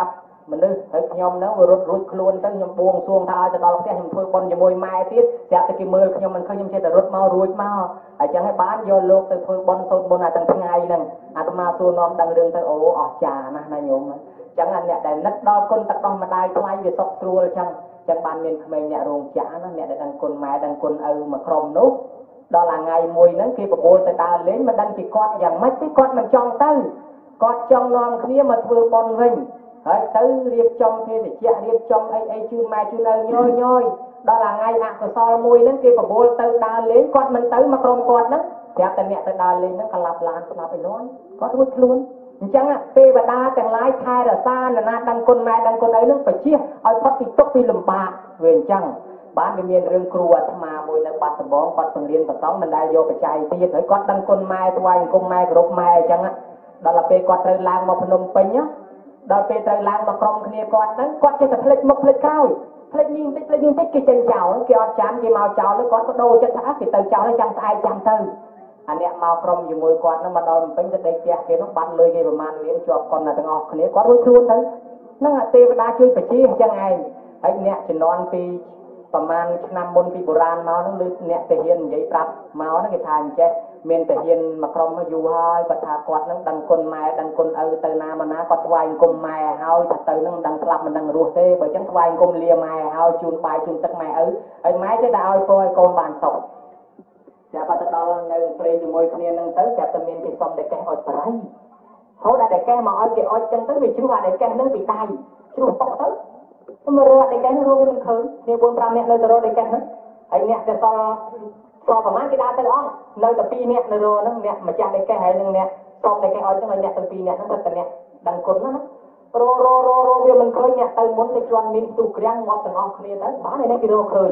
mìnhนึกthấy nhom nó vừa rút rút luôn tới nhom buông xuông thay tới đó cái nhom thôi con nhom môi mai tiết đẹp tới cái mưa nhom mình khơi nhom chơi tới rút mau rút mau ở chẳng hay bán vô lục tới thôi bon sôn bon là từng ngày nè à mà xuông non đang đường tới ổ ọt trà nè này nhom chẳng anh nè để nứt đo con tắc đo mà đai thay về sọc xuôi chẳng chẳng ban miền mình nè ruộng chả nó nè để đằng con mẹ đằng con ư mà krom nút đó là ngày mùi nó khi bồ tới ta lên mà đăng chỉ con dạng mấy cái con mình trong tới con trong non kia mà vừa bon vinh đấy tới riêng trong kia thì chia riêng trong ấy ấy chưa mai chưa nơi nhoi nhoi đó là ngày ạ của so mùi nó kia bồ tới ta lên con mình tới mà krom con đó đẹp tại mẹ tới ta lên nó còn lặp lại lặp lại luôn có đuôi luôn chẳng ạ tê và ta càng lái thai là xa là na đăng con mẹ đăng con ấy nó phải chia ở phát thì tốc đi lầm bạc về chẳng bán cái miền rừng cừu mà mùi nó bắt bóng bắt phần liên và sóng mình đã vô cái chạy thì thấy có đăng con mai quay con mai group mai chẳng ạ đó là pe con trời lang mà phun pin nhá đó pe trời lang mà krom kia con đó con chỉ cần flick một flick cao flick nhìn tích flick nhìn tích cái chân chảo kia chán kia màu chảo nó con có đôi chân thả thì từ chảo nó chẳng ai chẳng từ anh em màu krom dùng mùi con nó mà đo mình pin tới đây kia nó bắn lưỡi kia mà liên chọp con là thằng ngọc kia có đôi luôn đấy nó là pe đã chơi phải chi chẳng ai ấy nè chỉ non piประมาณnăm mônปีโบราณมาต้องลึกเนี่ยแต่เฮียนใหญ่ปรับมาว่านักกีฬาเจ๊เมียนแต่เฮียนมากรมมาอยู่ให้ปัทากอดนั่งดังคนไม้ดังคนเออเตอร์นามานะกอดวายกลมไม้เฮาถ้าเตอร์นั่งดังกลับมันดังรัวเต้bởi chẳngวายกลมเลียไม้เฮาจูนปลายจูนตักไม้เออไอ้ไม้จะได้เอาไปโกนบานศพจะปัตตาลในเปรย์อยู่มวยคนนี้นั่งเตอร์จะตะเมียนที่ซ่อมได้แก่อดไปเขาได้แก่มาเอาแก่อดจังเตอร์ไปชื่อว่าได้แก่นั่งปีตายชื่อว่าตกเตอร์mà rồi để cái nó luôn mình khơi thì buôn ba mẹ nơi rồi để cái nó ấy nè để so so vào má cái đá tới đó nơi tập pi nè nơi rồi nó nè mà cha để cái hay nè nè so để cái oi cho mình nè tập pi nè nó thật nè đằng cồn nó ro ro ro ro bây mình khơi nè từ muốn để cho mình tu kiang ngọt từng ngọt kia tới bán này nè cái đồ khơi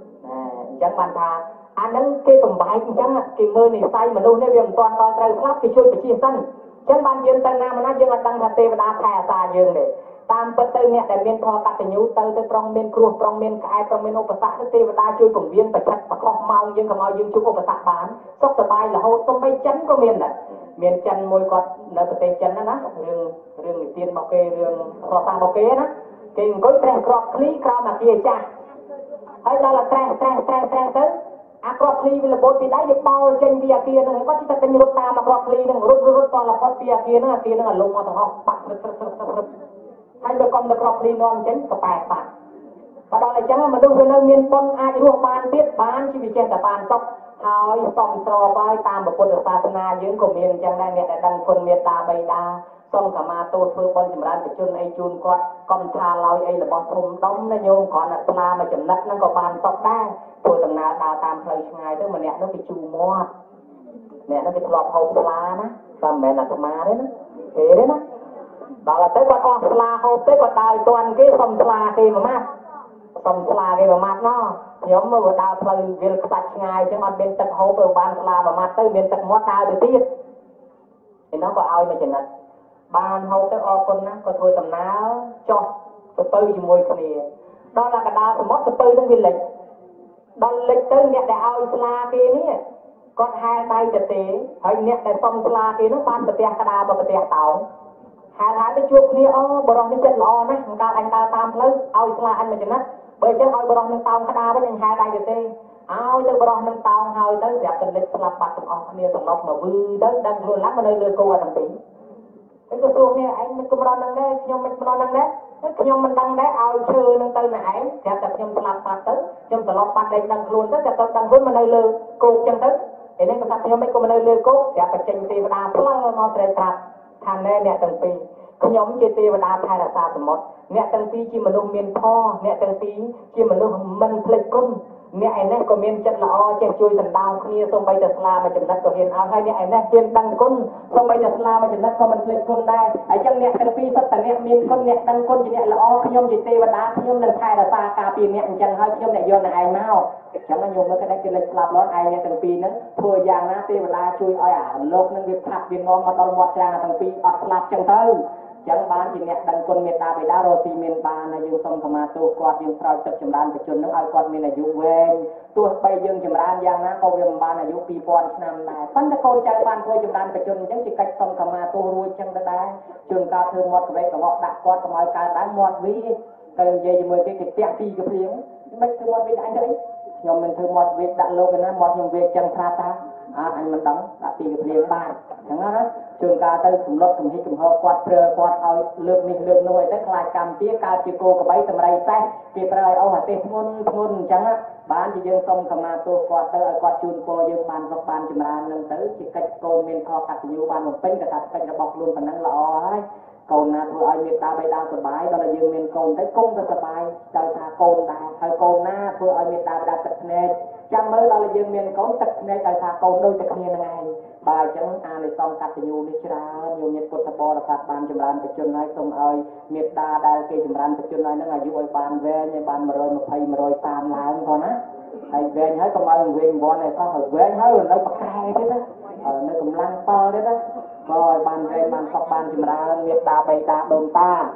chẳng bàn thà anh đang cái tầm bài chẳng cái mơ này say mà đâu nè bây giờ toàn toàn trời khác cái chui cái chi xanh chẳng bàn dương tân nam mà nó dương là đằng thật tê và đá thà xa dương này tam bất tư nhẹ đại miền thọ cát nhũ tư tư prong miền cua prong miền cài prong miền ốp sạ tư tê và ta chui cùng viên và chặt và khom mau nhưng cầm mau nhưng chúng ốp sạ bán sốc sờ bay là hô sông bay chấn của miền này miền chấn môi quạt nơi tây chấn đó ná rừng rừng tiên bảo kê rừng sò sang bảo kê đó kinh có tre crop lý crop mà kia cha ấy đó là tre tre tre tre tới à crop lý là bột thì đáy được bao trên bia kia nó có chỉ ta tên rút ta mà crop lý nó rút rút to là con bia kia nó kia nó là lông mà thằng học bạc hay được con được lọc đi non chén cà bạc bạc và đó là chẳng mà đâu có miền con ai ruộng ban biết bán chỉ vì trên cả ban sóc hỏi xong sò vai tam một quân được sa na dưỡng của miền chẳng đây nè đăng quân miền ta bay đa xong cả mà tôi phơi con chìm ran để chun ai chun con con tha lao ai là bọn thùng đóng nó nhôm còn là la mà chìm nát nó có ban sóc đa tôi từng nào đào tam thời ngày tức mà nè nó bị chù mua nè nó bị lọp hậu la đó và mẹ là thằng má đấy đó thế đấy đó đó là tới con con sla hộp tới con đào toàn cái sầm sla kia mà mát sầm sla kia mà mát nó nhóm mà vừa đào phơi việc sạch ngày chứ mà bên tật hộp về ban sla mà mát tới bên tật mót đào từ tiết thì nó có ai mà chừng này ban hộp tới o con á có thôi tầm ná cho từ từ chỉ mùi cái này đó là cái đào từ mót từ từ đến viên lịch đó lịch tới nhẹ để ao sla kia nè con hai tay từ tế hay nhẹ để sầm sla kia nó ban từ tiệt cái đào và từ tiệt tàu hà thái cái chuột kia ó bờ rong cái chân lò nè người ta anh ta tam lớn ao isla anh mà chừng đó bởi chứ ao bờ rong nâng tàu cái đa với những hai tay được đi ao tới bờ rong nâng tàu hơi tới đẹp tình lịch làm bạc từng ọc kia từng lọc mà vư tới đang luôn lắm mà nơi lừa cô là thằng tỷ cái cái chuột này anh mình cũng bờ rong nâng đấy nhom mình bờ rong nâng đấy cái nhom mình đăng đấy ao chơi nâng tới này đẹp đẹp nhom làm bạc tới nhom từng lọc bạc đây đang luôn tới đẹp đang luôn mà nơi lừa cô chân tới để nên cái nhom mình cũng mà nơi lừa cô đẹp phải chân tì và đa phăng nó trời trapทางแน่เนี่ยตั้งปีขยมเจตีวดาไทยรักษาสมดเนี่ยตั้งปีที่มนุษย์เมียนพ่อเนี่ยตั้งปีที่มนุษย์มันพลิกกุ้งเนี่ยไอ้เนี่ยก็เมียนจัดละอเจ้าช่วยสันดาวគ្នាส่งไปจัดลามาจำนักก็เห็นเอาให้เนี่ยไอ้เนี่ยเพียนตั้งกุ้งส่งไปจัดลามาจำนักก็มันพลิกกุ้งได้ไอ้จังเนี่ยตั้งปีสัตว์เนี่ยเมียนกุ้งเนี่ยตั้งกุ้งเนี่ยละอขยมเจตีวดาขยมนันไทยรักษากาปีเนี่ยจังให้ขยมเนี่ยโยนไอ้เมาchẳng là dùng nó cái này cái lịch làm lót ai nha từng pi nữa thừa giang na tê và la chui oi à lốp nó việc thắt viên ngon mà tao mọt ra là từng pi ọt lạt chẳng thơ chẳng bán chỉ nhẹ đằng quân người ta bị đá rồi thì miền ba là dùng sông thầm tu quạt dùng trao chập chậm đan bị chôn nước ai quạt miền là dùng về tua bay dương chìm ra giang ná câu viêm ban là dụ pi pon năm này phân cho con trai ban thôi chìm ra phải chun chẳng chỉ cách xong cầm ma tu ruồi chẳng tới đây chun cao thương một cái cái họ đặt con cái cao đá một ví cần về thì mười cái cái tẹt đi cái phiến mấy thương một ví anh đấy nhưng mình thương một ví đặt lô cái nó một những việc chẳng tha ta à anh mình đóng đặt đi cái phiến ba chẳng đó chun cao tới cùng lót cùng hít cùng hô quạt prơ quạt ao lượm mình lượm nuôi tới lại cầm tía cao chỉ cô cái bấy tầm đây tay kịp rồi ông hạt tê ngôn ngôn chẳng á bán thì dương xong cầm ma tu quạt tới quạt chun po dương bàn góc bàn chìm ra nâng tới chỉ cách côn miền kho cắt nhiều bàn một pin cả cắt cách bọc luôn phần năng lọ ấy côn na thôi ai miền ta bay đào sờ bái đó là dương miền côn tới cung sờ bái đời thà côn ta thời côn na thôi ai miền ta đặt tật nè trăm mới đó là dương miền côn tật nè đời thà côn đôi tật nè này bài chẳng à này xong cắt nhiều đi chả nhiều nhiệt bột bò là cắt bàn chìm ra cái chân này xong ơi miền ta đại cái chìm ra cái chân này nó là dụ ai bàn về như bàn mà rồi một thầy mà rồi tam là thôi á thầy về nhớ công ơn quyền bọn này sao hồi về nhớ rồi nó bật khai thế đó ở nó cũng lăng to đấy đó rồi bàn về bàn sọc bàn chìm ra miệt đà bày đà đồn ta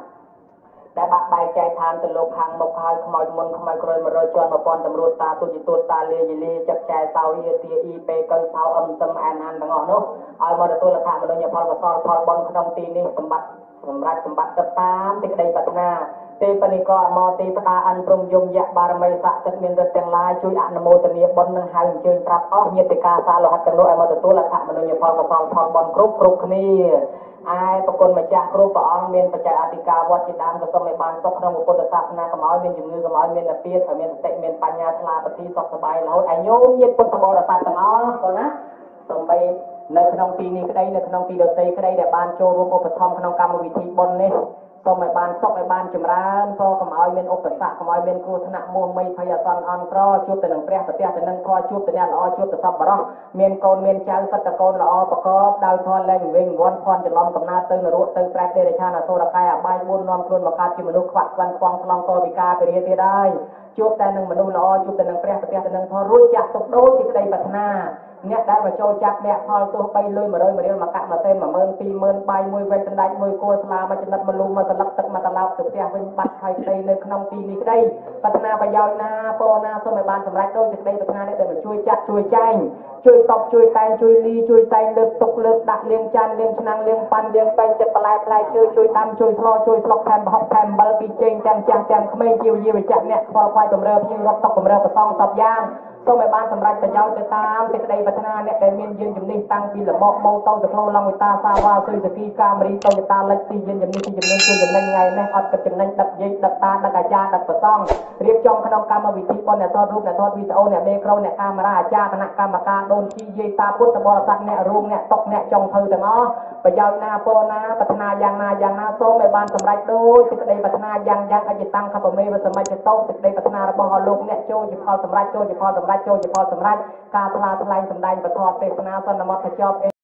đã bắt bài chạy than từ lục hàng một hai không ai muốn không ai rồi mà rồi chọn một con tầm ruột ta tôi chỉ tôi ta lê lê chặt chạy sau hier tia i p cân sau âm tâm an an bằng ngọn nó ai mà tôi là thằng mà nó nhập phật và son phật bon không tin đi sầm bát sầm bát sầm bát tập tám thì đây bát na tê pani co mò tê ta ăn prom dùng dạ ba mươi sạ tất miền đất tương lai chui ăn mô tê niệm bon nâng hai chơi trap óc nhiệt tê ca sa lo hạt tầng nội mà tôi là thằng mà nó nhập phật và son phật bon group group này aiประคนมาจากครูปองเมียนปัจจัยอธิกาวัดจิตามก็ต้องไม่บานตกนองพุทธศาสนากระหม่อมเมียนจุงือกระหม่อมเมียนเปียกเมียนเตะเมียนปัญญาทลาปฏิสกสบายแล้วไอ้โยมเย็นพุทธบริษัทต่างอ๋อก่อนนะส่งไปในขนมปีนี้ก็ได้ในขนมปีเดือดตีก็ได้แต่บานโจรวมอุปธรรมขนมกรรมวิธีบนนี่ส่งไปบานซอกไปบานจุมรานก็กระหม่อมเมียนอุปสรรคกระหม่อมเมียนครูธนมงไม่พยาสันอันกรอชุบแต่หนึ่งเปรี้ยแต่เปรี้ยแต่หนึ่งกรอชุบแต่เนี่ยละอชุบแต่ซับบรอเมียนโกนเมียนเจ้าสัตตะโกนละอประกอบดาวทอนแรงเวงวนพรจะล้อมกับนาตึงรุ่ตึงแปรเดรชานาโซระกายใบบุญนอนครุนมาการจิมนุษย์ขวัญวันควงพลังกอวิกาไปเรียนได้ชุบแต่หนึ่งมนุษย์ละอชุบแต่หนึ่งเปรี้ยแต่เปรี้ยแต่หนึ่งทอรุ่จักตกโดนที่กระไดปัฒนาเนี่ยได้มาโจจักแม่พอตัวไปเลยมาเลยมาเรียนมากะมาเต้นมาเมินปีเมินใบมวยเวทันได้มวยโกสลามาจนัดมาลูมาตะลักตึกมาตะลาวตึกเตียเป็นบัตรไทยในในขนมปีนี้ก็ได้พัฒนาไปยาวนาโปนาสมัยบานสมัยโตจะได้พัฒนาได้แต่มาช่วยจัดช่วยใจช่วยตบช่วยไตช่วยลีช่วยไตเลือกตกเลือกดักเลี้ยงจันเลี้ยงชนังเลี้ยงปันเลี้ยงไปจะปลายปลายช่วยช่วยตำช่วยพลอช่วยพลอกแทนบล็อกแทนบอลปีเจงจันจังแจมขมิ้นยิวยิวจัดเนี่ยพอควายตัวเรือพิงรถตกตัวเรือประตองตบย่างสมัยบ้านสำหรับประยาวจะตามจะได้พัฒนาเนี่ยได้เมียนยืนจุดนี้ตั้งปีละโมโมโตจะโคลลังวิตาซาวาซุยสกีกามรีโตจะตาเล็กตียืนจุดนี้ที่จุดนี้คือจุดนั้นไงเนี่ยอัดกับจุดนั้นดับยิงดับตาดับกระจาดับประซ่องเรียกจองขนมกรรมวิธีปนเนี่ยทอดรูปเนี่ยทอดวิดีโอเนี่ยเมโครเนี่ยกามราชาคณะกรรมการโดนขี้เยตาพุทธบริษัทเนี่ยรูปเนี่ยตกเนี่ยจองเธอแต่ง้อประยาวนาโปนาพัฒนาอย่างนาอย่างนาโซในบ้านสำหรับโดยจะได้พัฒนาอย่างอย่างอาจจะตั้งขับเมย์สมัยจะโตจะได้พัฒนาระบบลูกเนี่ยโจจะพอสำหรับโจจะพอสำหรับโจจะพอสำหรับการทลายทลายสำได้ประทอดเป็นนาสนมอตจอบ